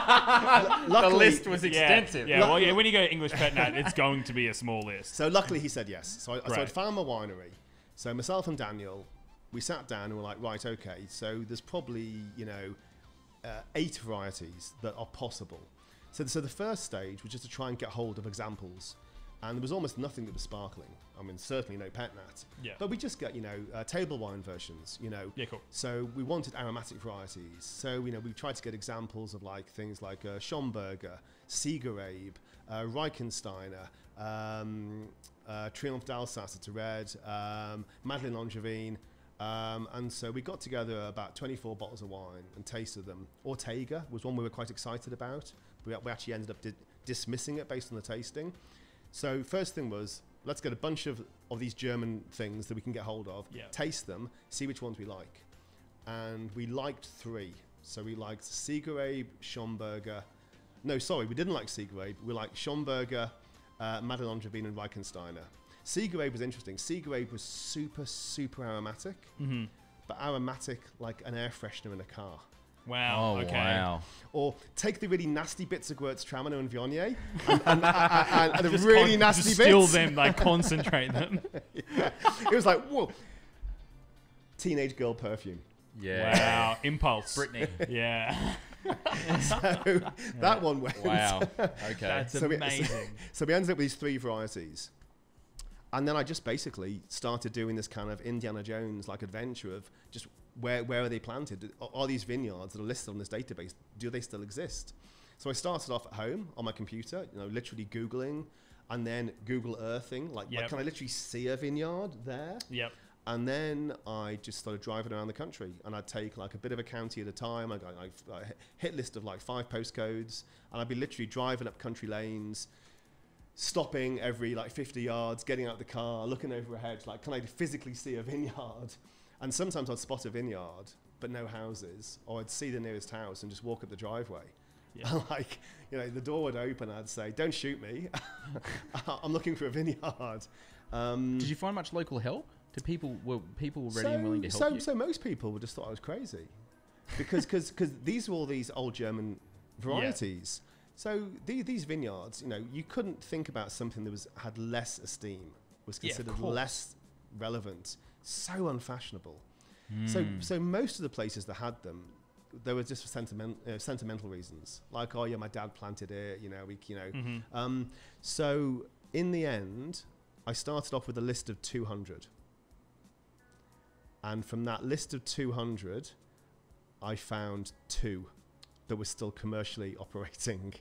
[SPEAKER 2] the
[SPEAKER 3] luckily,
[SPEAKER 2] list was
[SPEAKER 1] Yeah,
[SPEAKER 2] extensive.
[SPEAKER 1] Yeah, well, yeah, when you go to English Pet-Nat, it's going to be a small list.
[SPEAKER 3] So luckily he said yes. So I, so
[SPEAKER 1] Right.
[SPEAKER 3] I'd found my winery. So myself and Daniel, we sat down and were like, right, okay. So there's probably, you know, uh, eight varieties that are possible. So, so the first stage was just to try and get hold of examples. And there was almost nothing that was sparkling. I mean, certainly no Pet-Nat.
[SPEAKER 1] Yeah.
[SPEAKER 3] But we just get, you know, uh, table wine versions, you know.
[SPEAKER 1] Yeah, cool.
[SPEAKER 3] So we wanted aromatic varieties. So, you know, we tried to get examples of like things like uh, Schomburger, Siegerrabe, uh, Reichensteiner, um, uh, Triomphe d'Alsace, it's a red, um, Madeleine Langevin. Um, and so we got together about twenty-four bottles of wine and tasted them. Ortega was one we were quite excited about. We, we actually ended up di- dismissing it based on the tasting. So first thing was, let's get a bunch of, of these German things that we can get hold of,
[SPEAKER 1] Yeah.
[SPEAKER 3] taste them, see which ones we like. And we liked three. So we liked Siegerebe, Schomburger. No, sorry, we didn't like Siegerebe. We liked Schomburger, uh, Madelon-Dravin, and Reichensteiner. Siegerebe was interesting. Siegerebe was super, super aromatic,
[SPEAKER 1] Mm-hmm.
[SPEAKER 3] but aromatic like an air freshener in a car.
[SPEAKER 1] Wow.
[SPEAKER 2] Oh,
[SPEAKER 1] okay.
[SPEAKER 2] wow.
[SPEAKER 3] Or take the really nasty bits of Gewürztraminer and Viognier, and, and, and, and, and the
[SPEAKER 1] Just
[SPEAKER 3] really
[SPEAKER 1] con-
[SPEAKER 3] nasty
[SPEAKER 1] just
[SPEAKER 3] bits.
[SPEAKER 1] Still them, like concentrate them.
[SPEAKER 3] Yeah. It was like, whoa, teenage girl perfume.
[SPEAKER 2] Yeah.
[SPEAKER 1] Wow. Impulse.
[SPEAKER 2] Britney.
[SPEAKER 1] Yeah.
[SPEAKER 3] So that one went.
[SPEAKER 2] Wow. Okay.
[SPEAKER 1] That's
[SPEAKER 3] So we-
[SPEAKER 1] amazing.
[SPEAKER 3] So we ended up with these three varieties. And then I just basically started doing this kind of Indiana Jones like adventure of just where where are they planted? Are, are these vineyards that are listed on this database, do they still exist? So I started off at home on my computer, you know, literally Googling and then Google Earthing, like,
[SPEAKER 1] Yep.
[SPEAKER 3] like can I literally see a vineyard there?
[SPEAKER 1] Yep.
[SPEAKER 3] And then I just started driving around the country, and I'd take like a bit of a county at a time. I got like a hit list of like five postcodes, and I'd be literally driving up country lanes, stopping every like fifty yards, getting out the car, looking over a hedge, like, can I physically see a vineyard? And sometimes I'd spot a vineyard, but no houses, or I'd see the nearest house and just walk up the driveway.
[SPEAKER 1] Yeah.
[SPEAKER 3] And like, you know, the door would open, I'd say, don't shoot me. I'm looking for a vineyard. Um,
[SPEAKER 2] Did you find much local help? Did people were people ready
[SPEAKER 3] so,
[SPEAKER 2] and willing to help
[SPEAKER 3] so,
[SPEAKER 2] you?
[SPEAKER 3] So most people would just thought I was crazy, because cause, cause these were all these old German varieties. So the, these vineyards, you know, you couldn't think about something that was had less esteem, was
[SPEAKER 1] Yeah, of
[SPEAKER 3] considered
[SPEAKER 1] course.
[SPEAKER 3] less relevant, so unfashionable. So so most of the places that had them, there were just for sentiment, uh, sentimental reasons, like, oh yeah, my dad planted it, you know, we, you know.
[SPEAKER 1] Mm-hmm.
[SPEAKER 3] Um, so in the end, I started off with a list of two hundred. And from that list of two hundred, I found two that were still commercially operating.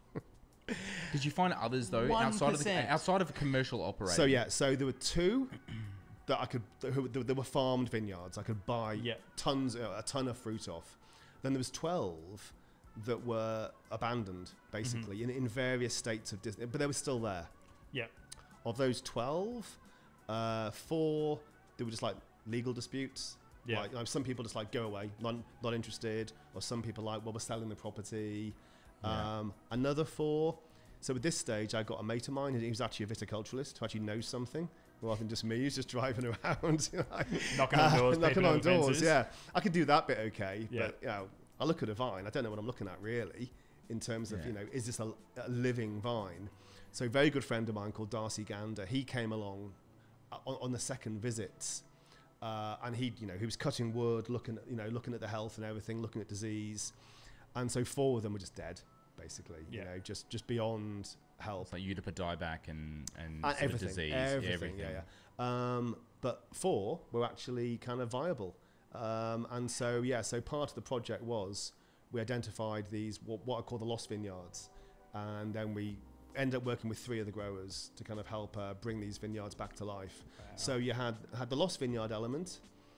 [SPEAKER 2] Did you find others though outside of the,
[SPEAKER 1] one percent.
[SPEAKER 2] outside of a commercial operator?
[SPEAKER 3] So yeah, so there were two that I could, who, there were farmed vineyards. I could buy
[SPEAKER 1] Yeah.
[SPEAKER 3] tons, uh, a ton of fruit off. Then there was twelve that were abandoned, basically,
[SPEAKER 1] Mm-hmm.
[SPEAKER 3] in, in various states of Disney, but they were still there.
[SPEAKER 1] Yeah.
[SPEAKER 3] Of those twelve, uh, four, they were just like legal disputes.
[SPEAKER 1] Yeah.
[SPEAKER 3] Like, you know, some people just like go away, not, not interested, or some people like, well, we're selling the property.
[SPEAKER 2] Yeah.
[SPEAKER 3] Um, another four. So at this stage, I got a mate of mine, and he was actually a viticulturalist who actually knows something, rather than just me who's just driving around, you know, like,
[SPEAKER 1] Knocking on doors,
[SPEAKER 3] knocking
[SPEAKER 1] papering
[SPEAKER 3] on
[SPEAKER 1] out
[SPEAKER 3] doors.
[SPEAKER 1] fences.
[SPEAKER 3] Yeah, I could do that bit okay,
[SPEAKER 1] Yeah.
[SPEAKER 3] but you know, I look at a vine, I don't know what I'm looking at really, in terms of
[SPEAKER 2] Yeah.
[SPEAKER 3] you know, is this a, a living vine? So a very good friend of mine called Darcy Gander, he came along uh, on, on the second visit, uh, and he, you know, he was cutting wood, looking at, you know, looking at the health and everything, looking at disease, and so four of them were just dead, basically.
[SPEAKER 1] Yeah.
[SPEAKER 3] You know, just just beyond help.
[SPEAKER 2] It's like Eutypa dieback and and,
[SPEAKER 3] And
[SPEAKER 2] sort of
[SPEAKER 3] everything,
[SPEAKER 2] disease,
[SPEAKER 3] everything,
[SPEAKER 2] everything.
[SPEAKER 3] yeah, yeah. Um, but four were actually kind of viable, um, and so yeah, so part of the project was we identified these what, what I call the lost vineyards, and then we ended up working with three of the growers to kind of help uh, bring these vineyards back to life.
[SPEAKER 1] Wow.
[SPEAKER 3] So you had had the lost vineyard element,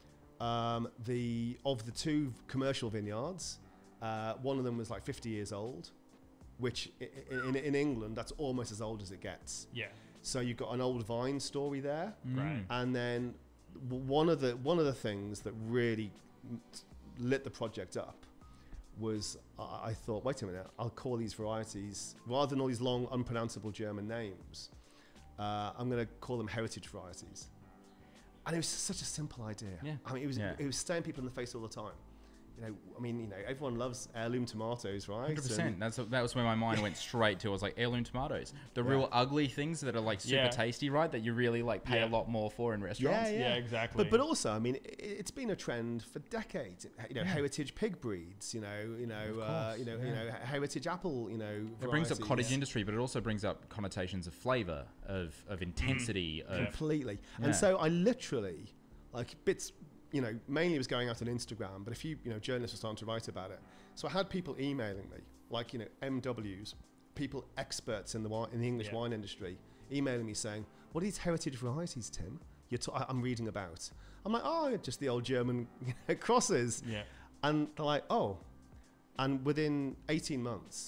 [SPEAKER 3] um, the of the two commercial vineyards, uh, one of them was like fifty years old, which i- i- in, in England that's almost as old as it gets.
[SPEAKER 1] Yeah.
[SPEAKER 3] So you've got an old vine story there,
[SPEAKER 2] Mm.
[SPEAKER 1] Right.
[SPEAKER 3] and then w- one of the one of the things that really m- lit the project up was I, I thought, wait a minute, I'll call these varieties rather than all these long unpronounceable German names. Uh, I'm going to call them heritage varieties, and it was such a simple idea.
[SPEAKER 2] Yeah.
[SPEAKER 3] I mean, it was
[SPEAKER 2] Yeah.
[SPEAKER 3] it was staring people in the face all the time. You know, I mean, you know, everyone loves heirloom tomatoes, right?
[SPEAKER 2] one hundred
[SPEAKER 3] And-
[SPEAKER 2] percent. That's that was where my mind went straight to. I was like heirloom tomatoes, the
[SPEAKER 3] Yeah.
[SPEAKER 2] real ugly things that are like super
[SPEAKER 1] Yeah.
[SPEAKER 2] tasty, right? That you really like pay
[SPEAKER 1] Yeah.
[SPEAKER 2] a lot more for in restaurants.
[SPEAKER 3] Yeah,
[SPEAKER 1] Yeah, exactly.
[SPEAKER 3] But but also, I mean, it, it's been a trend for decades. You know,
[SPEAKER 2] Yeah.
[SPEAKER 3] heritage pig breeds. You know, you know,
[SPEAKER 2] Of
[SPEAKER 3] uh,
[SPEAKER 2] course,
[SPEAKER 3] you know,
[SPEAKER 2] yeah.
[SPEAKER 3] you know, heritage apple. You know,
[SPEAKER 2] It brings up
[SPEAKER 3] varieties.
[SPEAKER 2] cottage industry, but it also brings up connotations of flavor, of of intensity, of
[SPEAKER 3] completely.
[SPEAKER 2] Yeah.
[SPEAKER 3] And so I literally, like bits, you know, mainly was going out on Instagram, but a few, you know, journalists were starting to write about it. So I had people emailing me, like, you know, M Ws, people experts in the wine, in the English
[SPEAKER 1] Yeah.
[SPEAKER 3] wine industry, emailing me saying, what are these heritage varieties, Tim? You're t- I- I'm reading about. I'm like, oh, just the old German crosses.
[SPEAKER 1] Yeah.
[SPEAKER 3] And they're like, oh. And within eighteen months,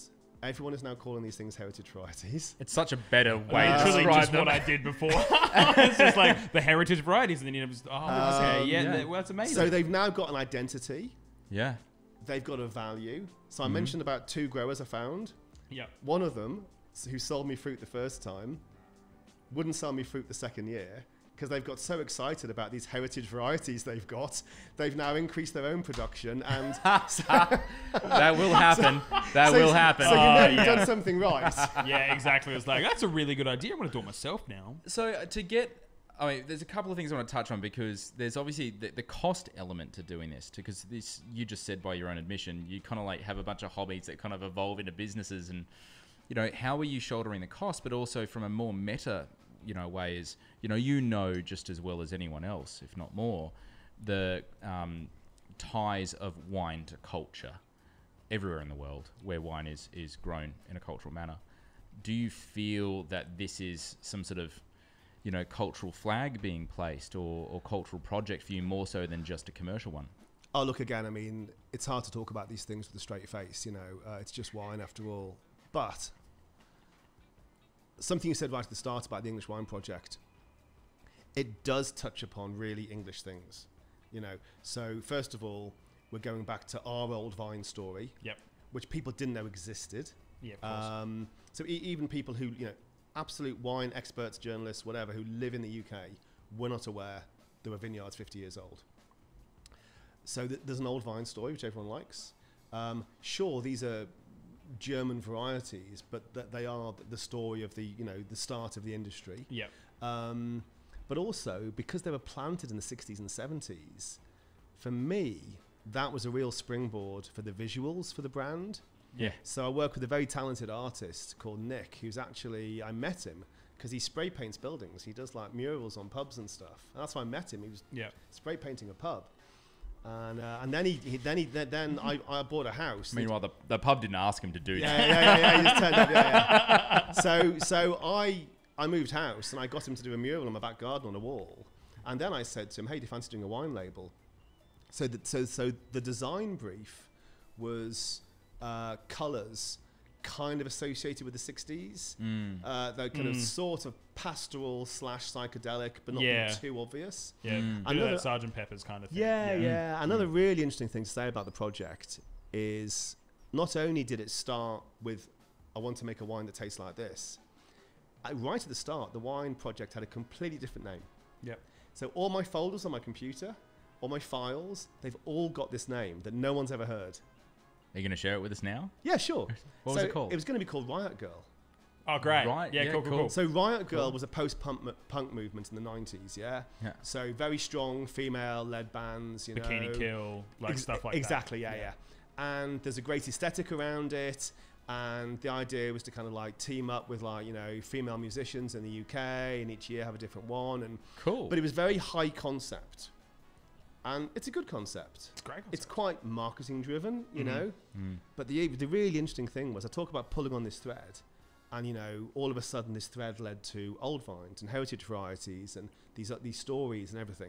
[SPEAKER 3] everyone is now calling these things heritage varieties.
[SPEAKER 2] It's such a better way
[SPEAKER 1] Uh,
[SPEAKER 2] to
[SPEAKER 1] literally
[SPEAKER 2] describe
[SPEAKER 1] just
[SPEAKER 2] them.
[SPEAKER 1] what I did before. It's just like the heritage varieties, and then you know, just, oh, okay,
[SPEAKER 3] Um,
[SPEAKER 1] yeah,
[SPEAKER 2] yeah.
[SPEAKER 1] that- well, that's amazing.
[SPEAKER 3] So they've now got an identity.
[SPEAKER 2] Yeah.
[SPEAKER 3] They've got a value. So I mentioned about two growers I found.
[SPEAKER 1] yeah,
[SPEAKER 3] One of them, s- who sold me fruit the first time, wouldn't sell me fruit the second year because they've got so excited about these heritage varieties they've got. They've now increased their own production, and so,
[SPEAKER 2] That will happen. That
[SPEAKER 3] so-
[SPEAKER 2] will happen.
[SPEAKER 3] So you
[SPEAKER 1] Oh,
[SPEAKER 3] know you've
[SPEAKER 1] yeah.
[SPEAKER 3] done something right.
[SPEAKER 1] yeah, exactly. It's like that's a really good idea. I'm going to do it myself now.
[SPEAKER 2] So uh, to get, I mean, there's a couple of things I want to touch on because there's obviously the, the cost element to doing this. Because this, you just said by your own admission, you kind of like have a bunch of hobbies that kind of evolve into businesses, and you know, how are you shouldering the cost? But also from a more meta, you know, way is, you know, you know just as well as anyone else, if not more, the um, ties of wine to culture everywhere in the world where wine is is grown in a cultural manner. Do you feel that this is some sort of, you know, cultural flag being placed or, or cultural project for you more so than just a commercial one?
[SPEAKER 3] Oh, look, again, I mean, it's hard to talk about these things with a straight face, you know, uh, it's just wine after all. But something you said right at the start about the English Wine Project, it does touch upon really English things, you know. So first of all, we're going back to our old vine story,
[SPEAKER 1] Yep.
[SPEAKER 3] which people didn't know existed.
[SPEAKER 1] Yeah, of course.
[SPEAKER 3] Um, so e- even people who, you know, absolute wine experts, journalists, whatever, who live in the U K, were not aware there were vineyards fifty years old. So th- there's an old vine story, which everyone likes. Um, sure, these are German varieties, but th- they are th- the story of the, you know, the start of the industry.
[SPEAKER 1] Yep.
[SPEAKER 3] Um, but also, because they were planted in the sixties and seventies, for me, that was a real springboard for the visuals for the brand.
[SPEAKER 2] Yeah.
[SPEAKER 3] So I work with a very talented artist called Nick, who's actually, I met him because he spray paints buildings. He does like murals on pubs and stuff. And that's why I met him. He was
[SPEAKER 1] Yeah.
[SPEAKER 3] spray painting a pub. And, uh, and then he, he then he then, then I, I bought a house.
[SPEAKER 2] Meanwhile, the, the pub didn't ask him to do
[SPEAKER 3] Yeah,
[SPEAKER 2] that.
[SPEAKER 3] yeah, yeah, yeah, he just turned up, yeah, yeah. So, so I, I moved house and I got him to do a mural in my back garden on a wall. And then I said to him, hey, do you fancy doing a wine label? So, the, so, so the design brief was uh, colours kind of associated with the sixties.
[SPEAKER 2] Mm.
[SPEAKER 3] Uh, they're kind of
[SPEAKER 1] Mm.
[SPEAKER 3] sort of pastoral slash psychedelic, but not
[SPEAKER 1] Yeah.
[SPEAKER 3] too obvious.
[SPEAKER 1] Yeah.
[SPEAKER 2] Mm.
[SPEAKER 1] Bit of
[SPEAKER 3] Another-
[SPEAKER 1] that Sergeant Pepper's kind of thing.
[SPEAKER 3] Yeah, yeah. Another really interesting thing to say about the project is not only did it start with, I want to make a wine that tastes like this, uh, right at the start, the wine project had a completely different name.
[SPEAKER 1] Yep.
[SPEAKER 3] So all my folders on my computer, all my files, they've all got this name that no one's ever heard.
[SPEAKER 2] Are you going to share it with us now?
[SPEAKER 3] Yeah, sure.
[SPEAKER 2] What was
[SPEAKER 3] So
[SPEAKER 2] it called?
[SPEAKER 3] It was going to be called Riot Girl.
[SPEAKER 1] Oh, great.
[SPEAKER 2] Right,
[SPEAKER 1] Yeah,
[SPEAKER 2] yeah,
[SPEAKER 1] cool, cool,
[SPEAKER 2] cool.
[SPEAKER 1] cool.
[SPEAKER 3] So Riot Girl
[SPEAKER 2] Cool.
[SPEAKER 3] was a post-punk mo- punk movement in the nineties, yeah?
[SPEAKER 2] Yeah.
[SPEAKER 3] So very strong female-led bands, you know.
[SPEAKER 1] Bikini Kill, like
[SPEAKER 3] Ex-
[SPEAKER 1] stuff like
[SPEAKER 3] exactly,
[SPEAKER 1] that.
[SPEAKER 3] yeah, yeah, And there's a great aesthetic around it. And the idea was to kind of like team up with like, you know, female musicians in the U K and each year have a different one. And
[SPEAKER 2] Cool.
[SPEAKER 3] But it was very high concept. And it's a good concept.
[SPEAKER 1] It's great.
[SPEAKER 3] It's quite marketing driven, you
[SPEAKER 1] Mhm.
[SPEAKER 3] know.
[SPEAKER 2] Mm.
[SPEAKER 3] But the the really interesting thing was I talk about pulling on this thread, and you know, all of a sudden this thread led to old vines and heritage varieties and these uh, these stories and everything.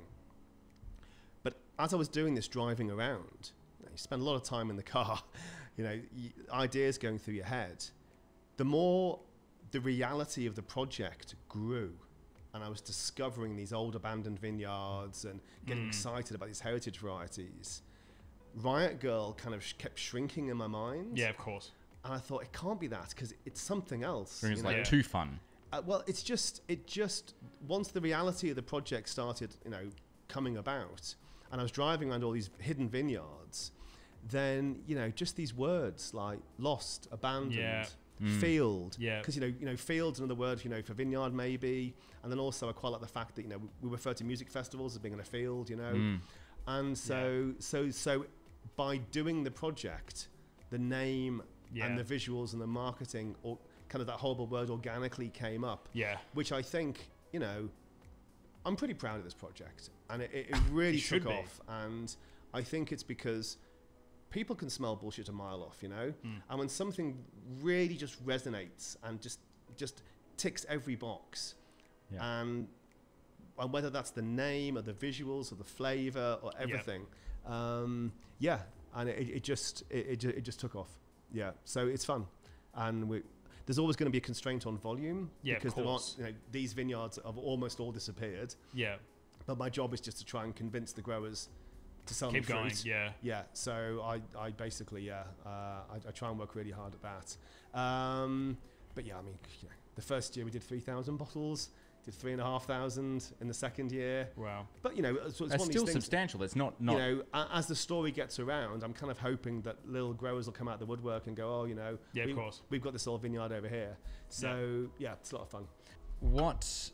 [SPEAKER 3] But as I was doing this, driving around, you, know, you spend a lot of time in the car, you know, y- ideas going through your head. The more the reality of the project grew, and I was discovering these old abandoned vineyards and getting
[SPEAKER 1] Mm.
[SPEAKER 3] excited about these heritage varieties. Riot Girl kind of sh- kept shrinking in my mind.
[SPEAKER 1] Yeah, of course.
[SPEAKER 3] And I thought, it can't be that because it's something else.
[SPEAKER 2] It was
[SPEAKER 3] you know?
[SPEAKER 2] like
[SPEAKER 1] Yeah.
[SPEAKER 2] too fun.
[SPEAKER 3] Uh, well, it's just, it just, once the reality of the project started, you know, coming about, and I was driving around all these hidden vineyards, then, you know, just these words like lost, abandoned,
[SPEAKER 1] Yeah.
[SPEAKER 2] Mm.
[SPEAKER 3] field.
[SPEAKER 1] Yeah.
[SPEAKER 3] Because, you know, you know, field's another word, you know, for vineyard maybe. And then also I quite like the fact that, you know, we, we refer to music festivals as being in a field, you know.
[SPEAKER 2] Mm.
[SPEAKER 3] And so, so, so by doing the project, the name
[SPEAKER 1] Yeah.
[SPEAKER 3] and the visuals and the marketing, or kind of that horrible word organically came up,
[SPEAKER 1] Yeah.
[SPEAKER 3] which I think, you know, I'm pretty proud of this project. And it, it, it really
[SPEAKER 1] should
[SPEAKER 3] took
[SPEAKER 1] be.
[SPEAKER 3] off. And I think it's because people can smell bullshit a mile off, you know?
[SPEAKER 1] Mm.
[SPEAKER 3] And when something really just resonates and just just ticks every box,
[SPEAKER 2] Yeah.
[SPEAKER 3] and, and whether that's the name or the visuals or the flavor or everything, um, yeah, and it, it just it, it, ju- it just took off. Yeah, so it's fun. and we, there's always going to be a constraint on volume
[SPEAKER 1] Yeah,
[SPEAKER 3] because
[SPEAKER 1] of
[SPEAKER 3] there
[SPEAKER 1] course.
[SPEAKER 3] aren't, you know, these vineyards have almost all disappeared.
[SPEAKER 1] Yeah.
[SPEAKER 3] But my job is just to try and convince the growers to sell
[SPEAKER 1] Keep
[SPEAKER 3] them
[SPEAKER 1] going.
[SPEAKER 3] fruit.
[SPEAKER 1] Yeah.
[SPEAKER 3] Yeah, so I, I basically, yeah, uh, I, I try and work really hard at that. Um, but yeah, I mean, you know, the first year we did three thousand bottles, did three and a half thousand in the second year.
[SPEAKER 1] Wow.
[SPEAKER 3] But, you know, it's, it's one
[SPEAKER 2] That's
[SPEAKER 3] of these
[SPEAKER 2] still
[SPEAKER 3] things,
[SPEAKER 2] substantial. It's not not.
[SPEAKER 3] you know, a, as the story gets around, I'm kind of hoping that little growers will come out the woodwork and go, oh, you know,
[SPEAKER 1] Yeah, of
[SPEAKER 3] we,
[SPEAKER 1] course.
[SPEAKER 3] we've got this old vineyard over here. So, yeah, it's a lot of fun.
[SPEAKER 2] What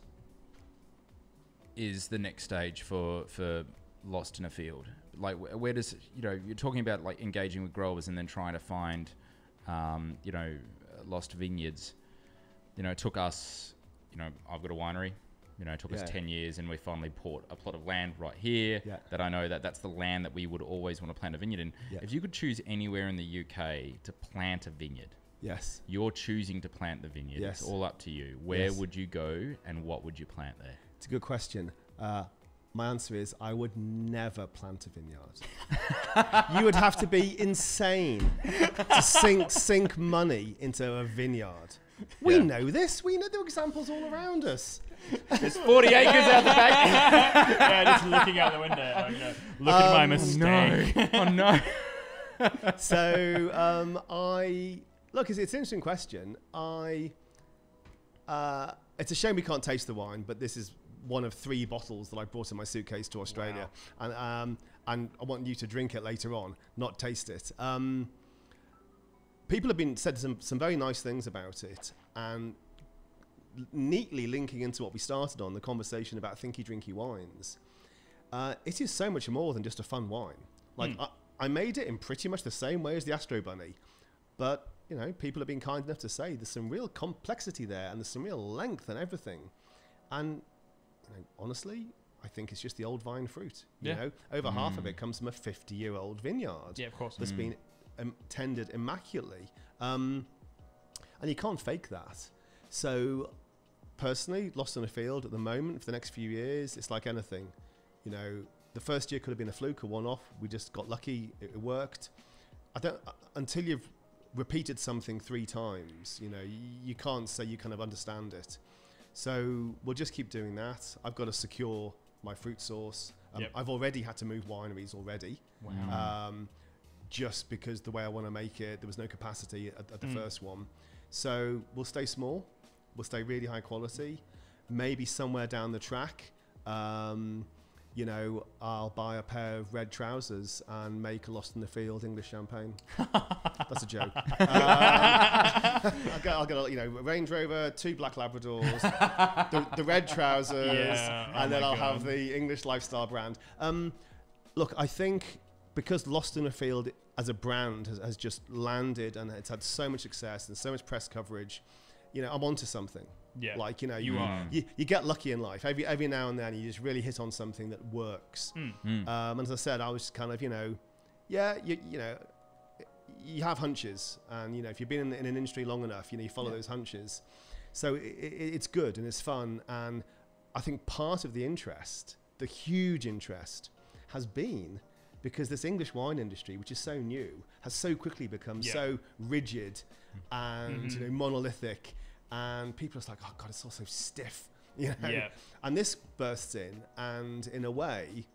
[SPEAKER 2] is the next stage for for Lost in a Field? Like, wh- where does, you know, you're talking about like engaging with growers and then trying to find, um, you know, lost vineyards. You know, it took us, you know, I've got a winery. You know, it took
[SPEAKER 3] Yeah.
[SPEAKER 2] us ten years, and we finally bought a plot of land right here.
[SPEAKER 3] Yeah.
[SPEAKER 2] That I know that that's the land that we would always want to plant a vineyard in.
[SPEAKER 3] Yeah.
[SPEAKER 2] If you could choose anywhere in the U K to plant a vineyard,
[SPEAKER 3] Yes.
[SPEAKER 2] you're choosing to plant the vineyard.
[SPEAKER 3] Yes.
[SPEAKER 2] It's all up to you. Where
[SPEAKER 3] Yes.
[SPEAKER 2] would you go, and what would you plant there?
[SPEAKER 3] It's a good question. Uh, my answer is I would never plant a vineyard. You would have to be insane to sink sink money into a vineyard. We
[SPEAKER 2] Yeah.
[SPEAKER 3] know this. We know there are examples all around us.
[SPEAKER 2] There's forty acres out the back.
[SPEAKER 1] Yeah, just looking out the window. Like, you know, look at my
[SPEAKER 3] Um,
[SPEAKER 1] mistake.
[SPEAKER 2] Oh no.
[SPEAKER 3] So um, I look. It's, it's an interesting question. I. Uh, it's a shame we can't taste the wine, but this is one of three bottles that I brought in my suitcase to Australia, and um, and I want you to drink it later on, not taste it. Um, people have been said some some very nice things about it, and neatly linking into what we started on, the conversation about thinky drinky wines. Uh, it is so much more than just a fun wine. Like I, I made it in pretty much the same way as the Astro Bunny, but you know, people have been kind enough to say there's some real complexity there, and there's some real length and everything. And you know, honestly, I think it's just the old vine fruit. You
[SPEAKER 1] Yeah.
[SPEAKER 3] know, over half of it comes from a fifty-year-old vineyard
[SPEAKER 1] Yeah, of course.
[SPEAKER 3] that's been um, tended immaculately, um, and you can't fake that. So, personally, Lost in a Field at the moment for the next few years, it's like anything. You know, the first year could have been a fluke, a one-off. We just got lucky; it, it worked. I don't uh, until you've repeated something three times. You know, you, you can't say you kind of understand it. So we'll just keep doing that. I've got to secure my fruit source. Um,
[SPEAKER 1] Yep.
[SPEAKER 3] I've already had to move wineries already.
[SPEAKER 1] Wow.
[SPEAKER 3] Um, just because the way I want to make it, there was no capacity at, at the
[SPEAKER 1] Mm.
[SPEAKER 3] first one. So we'll stay small. We'll stay really high quality. Maybe somewhere down the track, um, you know, I'll buy a pair of red trousers and make a Lost in the Field English champagne. That's a joke. Um, I'll, get, I'll get a, you know, Range Rover, two black Labradors, the, the red trousers,
[SPEAKER 1] Yeah.
[SPEAKER 3] and
[SPEAKER 1] Oh
[SPEAKER 3] then
[SPEAKER 1] my
[SPEAKER 3] I'll
[SPEAKER 1] God.
[SPEAKER 3] have the English lifestyle brand. Um, look, I think because Lost in a Field as a brand has, has just landed and it's had so much success and so much press coverage, you know, I'm onto something.
[SPEAKER 1] Yeah.
[SPEAKER 3] Like, you know,
[SPEAKER 1] You
[SPEAKER 3] you,
[SPEAKER 1] are.
[SPEAKER 3] you, you get lucky in life. Every, every now and then you just really hit on something that works.
[SPEAKER 1] Mm.
[SPEAKER 3] Um, and as I said, I was kind of, you know, yeah, you, you know, you have hunches. And, you know, if you've been in, in an industry long enough, you know, you follow
[SPEAKER 1] Yeah.
[SPEAKER 3] those hunches. So it, it, it's good and it's fun. And I think part of the interest, the huge interest, has been because this English wine industry, which is so new, has so quickly become
[SPEAKER 1] Yeah.
[SPEAKER 3] so rigid and,
[SPEAKER 1] Mhm.
[SPEAKER 3] you know, monolithic. And people are just like, oh, God, it's all so stiff. You know?
[SPEAKER 1] Yeah.
[SPEAKER 3] And this bursts in, and in a way,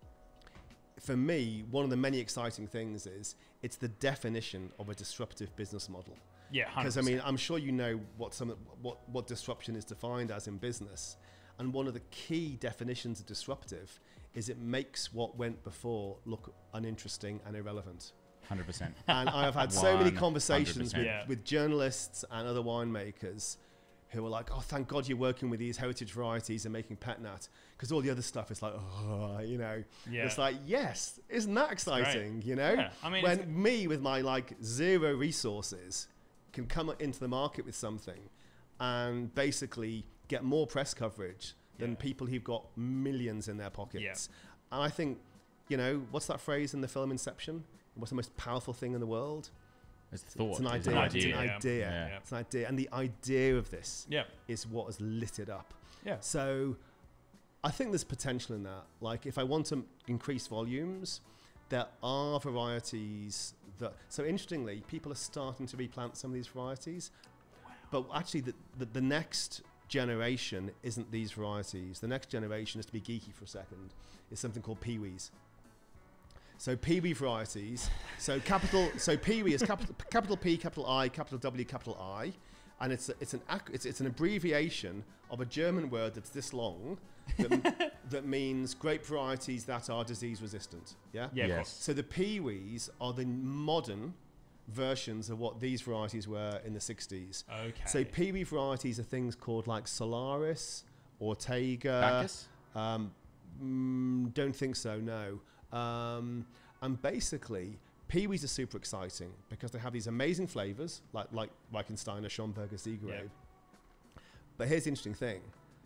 [SPEAKER 3] for me, one of the many exciting things is it's the definition of a disruptive business model.
[SPEAKER 1] Yeah.
[SPEAKER 3] Because I mean, I'm sure you know what some what what disruption is defined as in business, and one of the key definitions of disruptive is it makes what went before look uninteresting and irrelevant.
[SPEAKER 2] one hundred percent.
[SPEAKER 3] And I have had so many
[SPEAKER 2] one hundred
[SPEAKER 3] conversations with,
[SPEAKER 2] percent.
[SPEAKER 1] Yeah.
[SPEAKER 3] with journalists and other winemakers who are like, oh, thank God you're working with these heritage varieties and making Pet-Nat, because all the other stuff is like, oh, you know.
[SPEAKER 1] Yeah.
[SPEAKER 3] It's like, yes, isn't that exciting, you know?
[SPEAKER 1] Yeah, I mean, it's-
[SPEAKER 3] when me with my like zero resources can come into the market with something and basically get more press coverage than
[SPEAKER 1] Yeah.
[SPEAKER 3] people who've got millions in their pockets. And I think, you know, what's that phrase in the film Inception? What's the most powerful thing in the world?
[SPEAKER 2] It's thought.
[SPEAKER 3] It's an
[SPEAKER 2] It's
[SPEAKER 3] idea.
[SPEAKER 2] an
[SPEAKER 3] It's
[SPEAKER 2] idea.
[SPEAKER 3] an
[SPEAKER 1] Yeah.
[SPEAKER 3] idea.
[SPEAKER 2] Yeah.
[SPEAKER 3] It's an idea. And the idea of this
[SPEAKER 1] Yeah.
[SPEAKER 3] is what has lit it up.
[SPEAKER 1] Yeah.
[SPEAKER 3] So I think there's potential in that. Like if I want to increase volumes, there are varieties that. So interestingly, people are starting to replant some of these varieties, wow. but actually, the, the the next generation isn't these varieties. The next generation, is to be geeky for a second, is something called peewees. So peewee varieties. So capital. So peewee is capital capital P, capital I, capital W, capital I, and it's a, it's an ac- it's it's an abbreviation of a German word that's this long, that, that means grape varieties that are disease resistant. Yeah.
[SPEAKER 1] Yeah. Of
[SPEAKER 2] Yes.
[SPEAKER 1] course.
[SPEAKER 3] So the peewees are the modern versions of what these varieties were in the sixties.
[SPEAKER 1] Okay.
[SPEAKER 3] So peewee varieties are things called like Solaris, Ortega.
[SPEAKER 2] Bacchus?
[SPEAKER 3] Um, mm, don't think so. No. Um, and basically, peewees are super exciting because they have these amazing flavors, like like Reichensteiner, Schomburger, Seagrave.
[SPEAKER 1] Yeah.
[SPEAKER 3] But here's the interesting thing: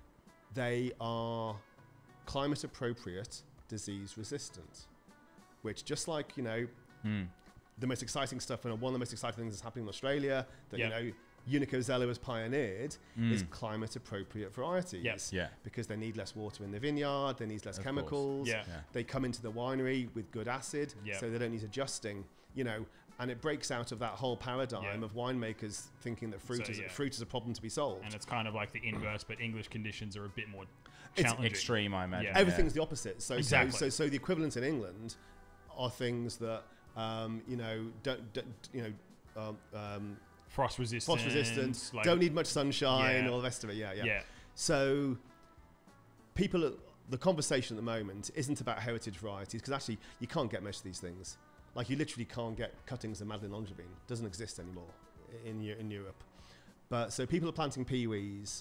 [SPEAKER 3] they are climate appropriate, disease resistant, which just like you know,
[SPEAKER 2] Mm.
[SPEAKER 3] the most exciting stuff, and one of the most exciting things that's happening in Australia that
[SPEAKER 1] Yeah.
[SPEAKER 3] you know. Unico Zello has pioneered
[SPEAKER 2] Mm.
[SPEAKER 3] is climate appropriate varieties
[SPEAKER 1] Yes.
[SPEAKER 2] Yeah.
[SPEAKER 3] because they need less water in the vineyard, they need less
[SPEAKER 2] Of
[SPEAKER 3] chemicals,
[SPEAKER 1] Yeah.
[SPEAKER 2] Yeah.
[SPEAKER 3] they come into the winery with good acid,
[SPEAKER 1] Yeah.
[SPEAKER 3] so they don't need adjusting, you know, and it breaks out of that whole paradigm
[SPEAKER 1] Yeah.
[SPEAKER 3] of winemakers thinking that fruit
[SPEAKER 1] So,
[SPEAKER 3] is
[SPEAKER 1] yeah.
[SPEAKER 3] fruit is a problem to be solved.
[SPEAKER 1] And it's kind of like the inverse, but English conditions are a bit more
[SPEAKER 3] It's
[SPEAKER 1] challenging.
[SPEAKER 2] Extreme, I imagine.
[SPEAKER 1] Yeah.
[SPEAKER 3] Everything's the opposite. So,
[SPEAKER 1] Exactly.
[SPEAKER 3] so, so, so the equivalent in England are things that, um, you know, don't, don't you know, um, um,
[SPEAKER 1] Frost resistant.
[SPEAKER 3] frost resistant,
[SPEAKER 1] like-
[SPEAKER 3] don't need much sunshine,
[SPEAKER 1] Yeah.
[SPEAKER 3] all the rest of it. Yeah, yeah.
[SPEAKER 1] Yeah.
[SPEAKER 3] So people, are- the conversation at the moment isn't about heritage varieties because actually you can't get most of these things. Like you literally can't get cuttings of Madeleine Angevine. Doesn't exist anymore in Eu- in Europe. But so people are planting peewees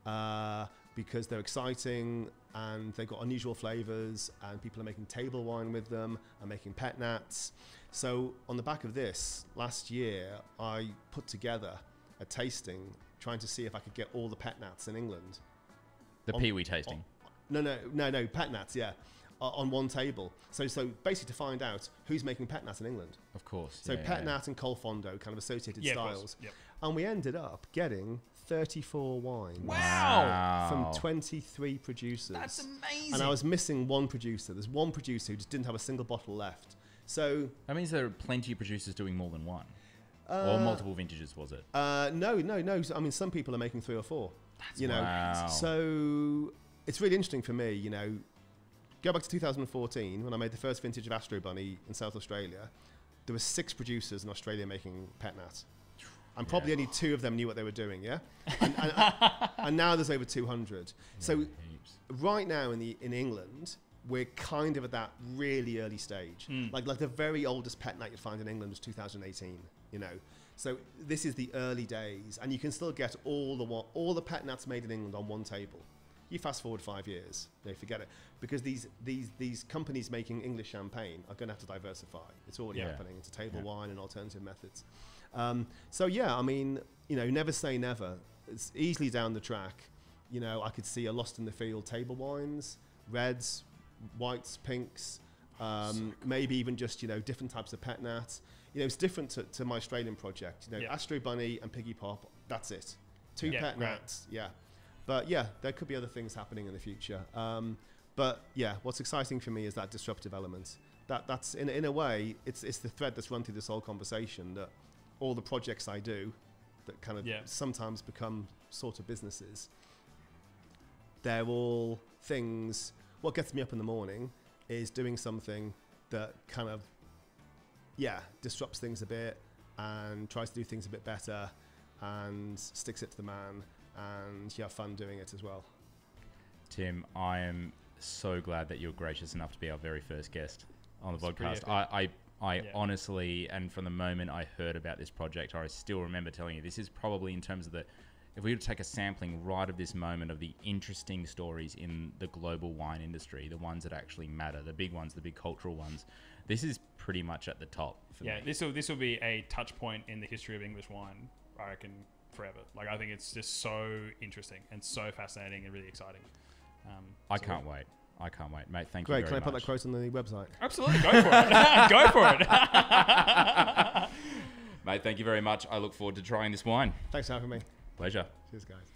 [SPEAKER 3] uh, because they're exciting and they've got unusual flavors and people are making table wine with them and making Pet-Nats. So on the back of this, last year I put together a tasting trying to see if I could get all the Pet-Nats in England.
[SPEAKER 2] The
[SPEAKER 3] on-
[SPEAKER 2] peewee tasting.
[SPEAKER 3] on- no, no, no, no, Pet-Nats, yeah, uh, on one table. So, so basically to find out who's making Pet-Nats in England.
[SPEAKER 2] Of course.
[SPEAKER 3] So
[SPEAKER 2] yeah, yeah,
[SPEAKER 3] Pet-Nat and Col Fondo, kind of associated
[SPEAKER 1] Yeah, of course.
[SPEAKER 3] styles.
[SPEAKER 1] Yep.
[SPEAKER 3] And we ended up getting thirty-four wines
[SPEAKER 1] Wow.
[SPEAKER 3] from twenty-three producers.
[SPEAKER 1] That's amazing.
[SPEAKER 3] And I was missing one producer. There's one producer who just didn't have a single bottle left. So
[SPEAKER 2] That means there are plenty of producers doing more than one.
[SPEAKER 3] uh,
[SPEAKER 2] or multiple vintages, was it?
[SPEAKER 3] Uh, no, no, no. I mean, some people are making three or four.
[SPEAKER 2] That's
[SPEAKER 3] you know,
[SPEAKER 2] wow.
[SPEAKER 3] so it's really interesting for me. You know, go back to two thousand fourteen when I made the first vintage of Astro Bunny in South Australia. There were six producers in Australia making Pet-Nat, and probably
[SPEAKER 2] Yeah.
[SPEAKER 3] only two of them knew what they were doing. Yeah, and, and, and now there's over two hundred. So
[SPEAKER 2] Yeah, heaps.
[SPEAKER 3] right now in the in England, we're kind of at that really early stage.
[SPEAKER 1] Mm.
[SPEAKER 3] Like like the very oldest Pet-Nat you'd find in England was two thousand eighteen. You know, so this is the early days, and you can still get all the wa- all the Pet-Nats made in England on one table. You fast forward five years, you know, forget it, because these these these companies making English champagne are going to have to diversify. It's already
[SPEAKER 2] Yeah.
[SPEAKER 3] happening into table
[SPEAKER 2] Yeah.
[SPEAKER 3] wine and alternative methods. Um, so yeah, I mean, you know, never say never. It's easily down the track. You know, I could see a lost in the field table wines, reds, whites, pinks, um, maybe even just, you know, different types of Pet-Nat. You know, it's different to, to my Australian project. You know,
[SPEAKER 1] Yeah.
[SPEAKER 3] Astro Bunny and Piggy Pop, that's it. Two
[SPEAKER 1] Yeah,
[SPEAKER 3] Pet-Nats, yeah. But yeah, there could be other things happening in the future. Um, but yeah, what's exciting for me is that disruptive element. That that's in in a way, it's it's the thread that's run through this whole conversation, that all the projects I do that kind of
[SPEAKER 1] Yeah.
[SPEAKER 3] sometimes become sort of businesses, they're all things. What gets me up in the morning is doing something that kind of, yeah, disrupts things a bit and tries to do things a bit better and sticks it to the man, and you have fun doing it as well.
[SPEAKER 2] Tim, I am so glad that you're gracious enough to be our very first guest on the
[SPEAKER 1] It's pretty
[SPEAKER 2] podcast. I, I, I
[SPEAKER 1] Yeah.
[SPEAKER 2] honestly, and from the moment I heard about this project, I still remember telling you, this is probably in terms of the, if we were to take a sampling right of this moment of the interesting stories in the global wine industry, the ones that actually matter, the big ones, the big cultural ones, this is pretty much at the top for
[SPEAKER 1] Yeah,
[SPEAKER 2] me.
[SPEAKER 1] this will this will be a touch point in the history of English wine, I reckon, forever. Like, I think it's just so interesting and so fascinating and really exciting. Um,
[SPEAKER 2] I
[SPEAKER 1] so-
[SPEAKER 2] can't wait. I can't wait. Mate, thank
[SPEAKER 3] Great,
[SPEAKER 2] you
[SPEAKER 3] can
[SPEAKER 2] very
[SPEAKER 3] I put
[SPEAKER 2] much.
[SPEAKER 3] that quote on the website?
[SPEAKER 1] Absolutely, go for it. Go for it.
[SPEAKER 2] Mate, thank you very much. I look forward to trying this wine.
[SPEAKER 3] Thanks for having me.
[SPEAKER 2] Pleasure.
[SPEAKER 3] Cheers, guys.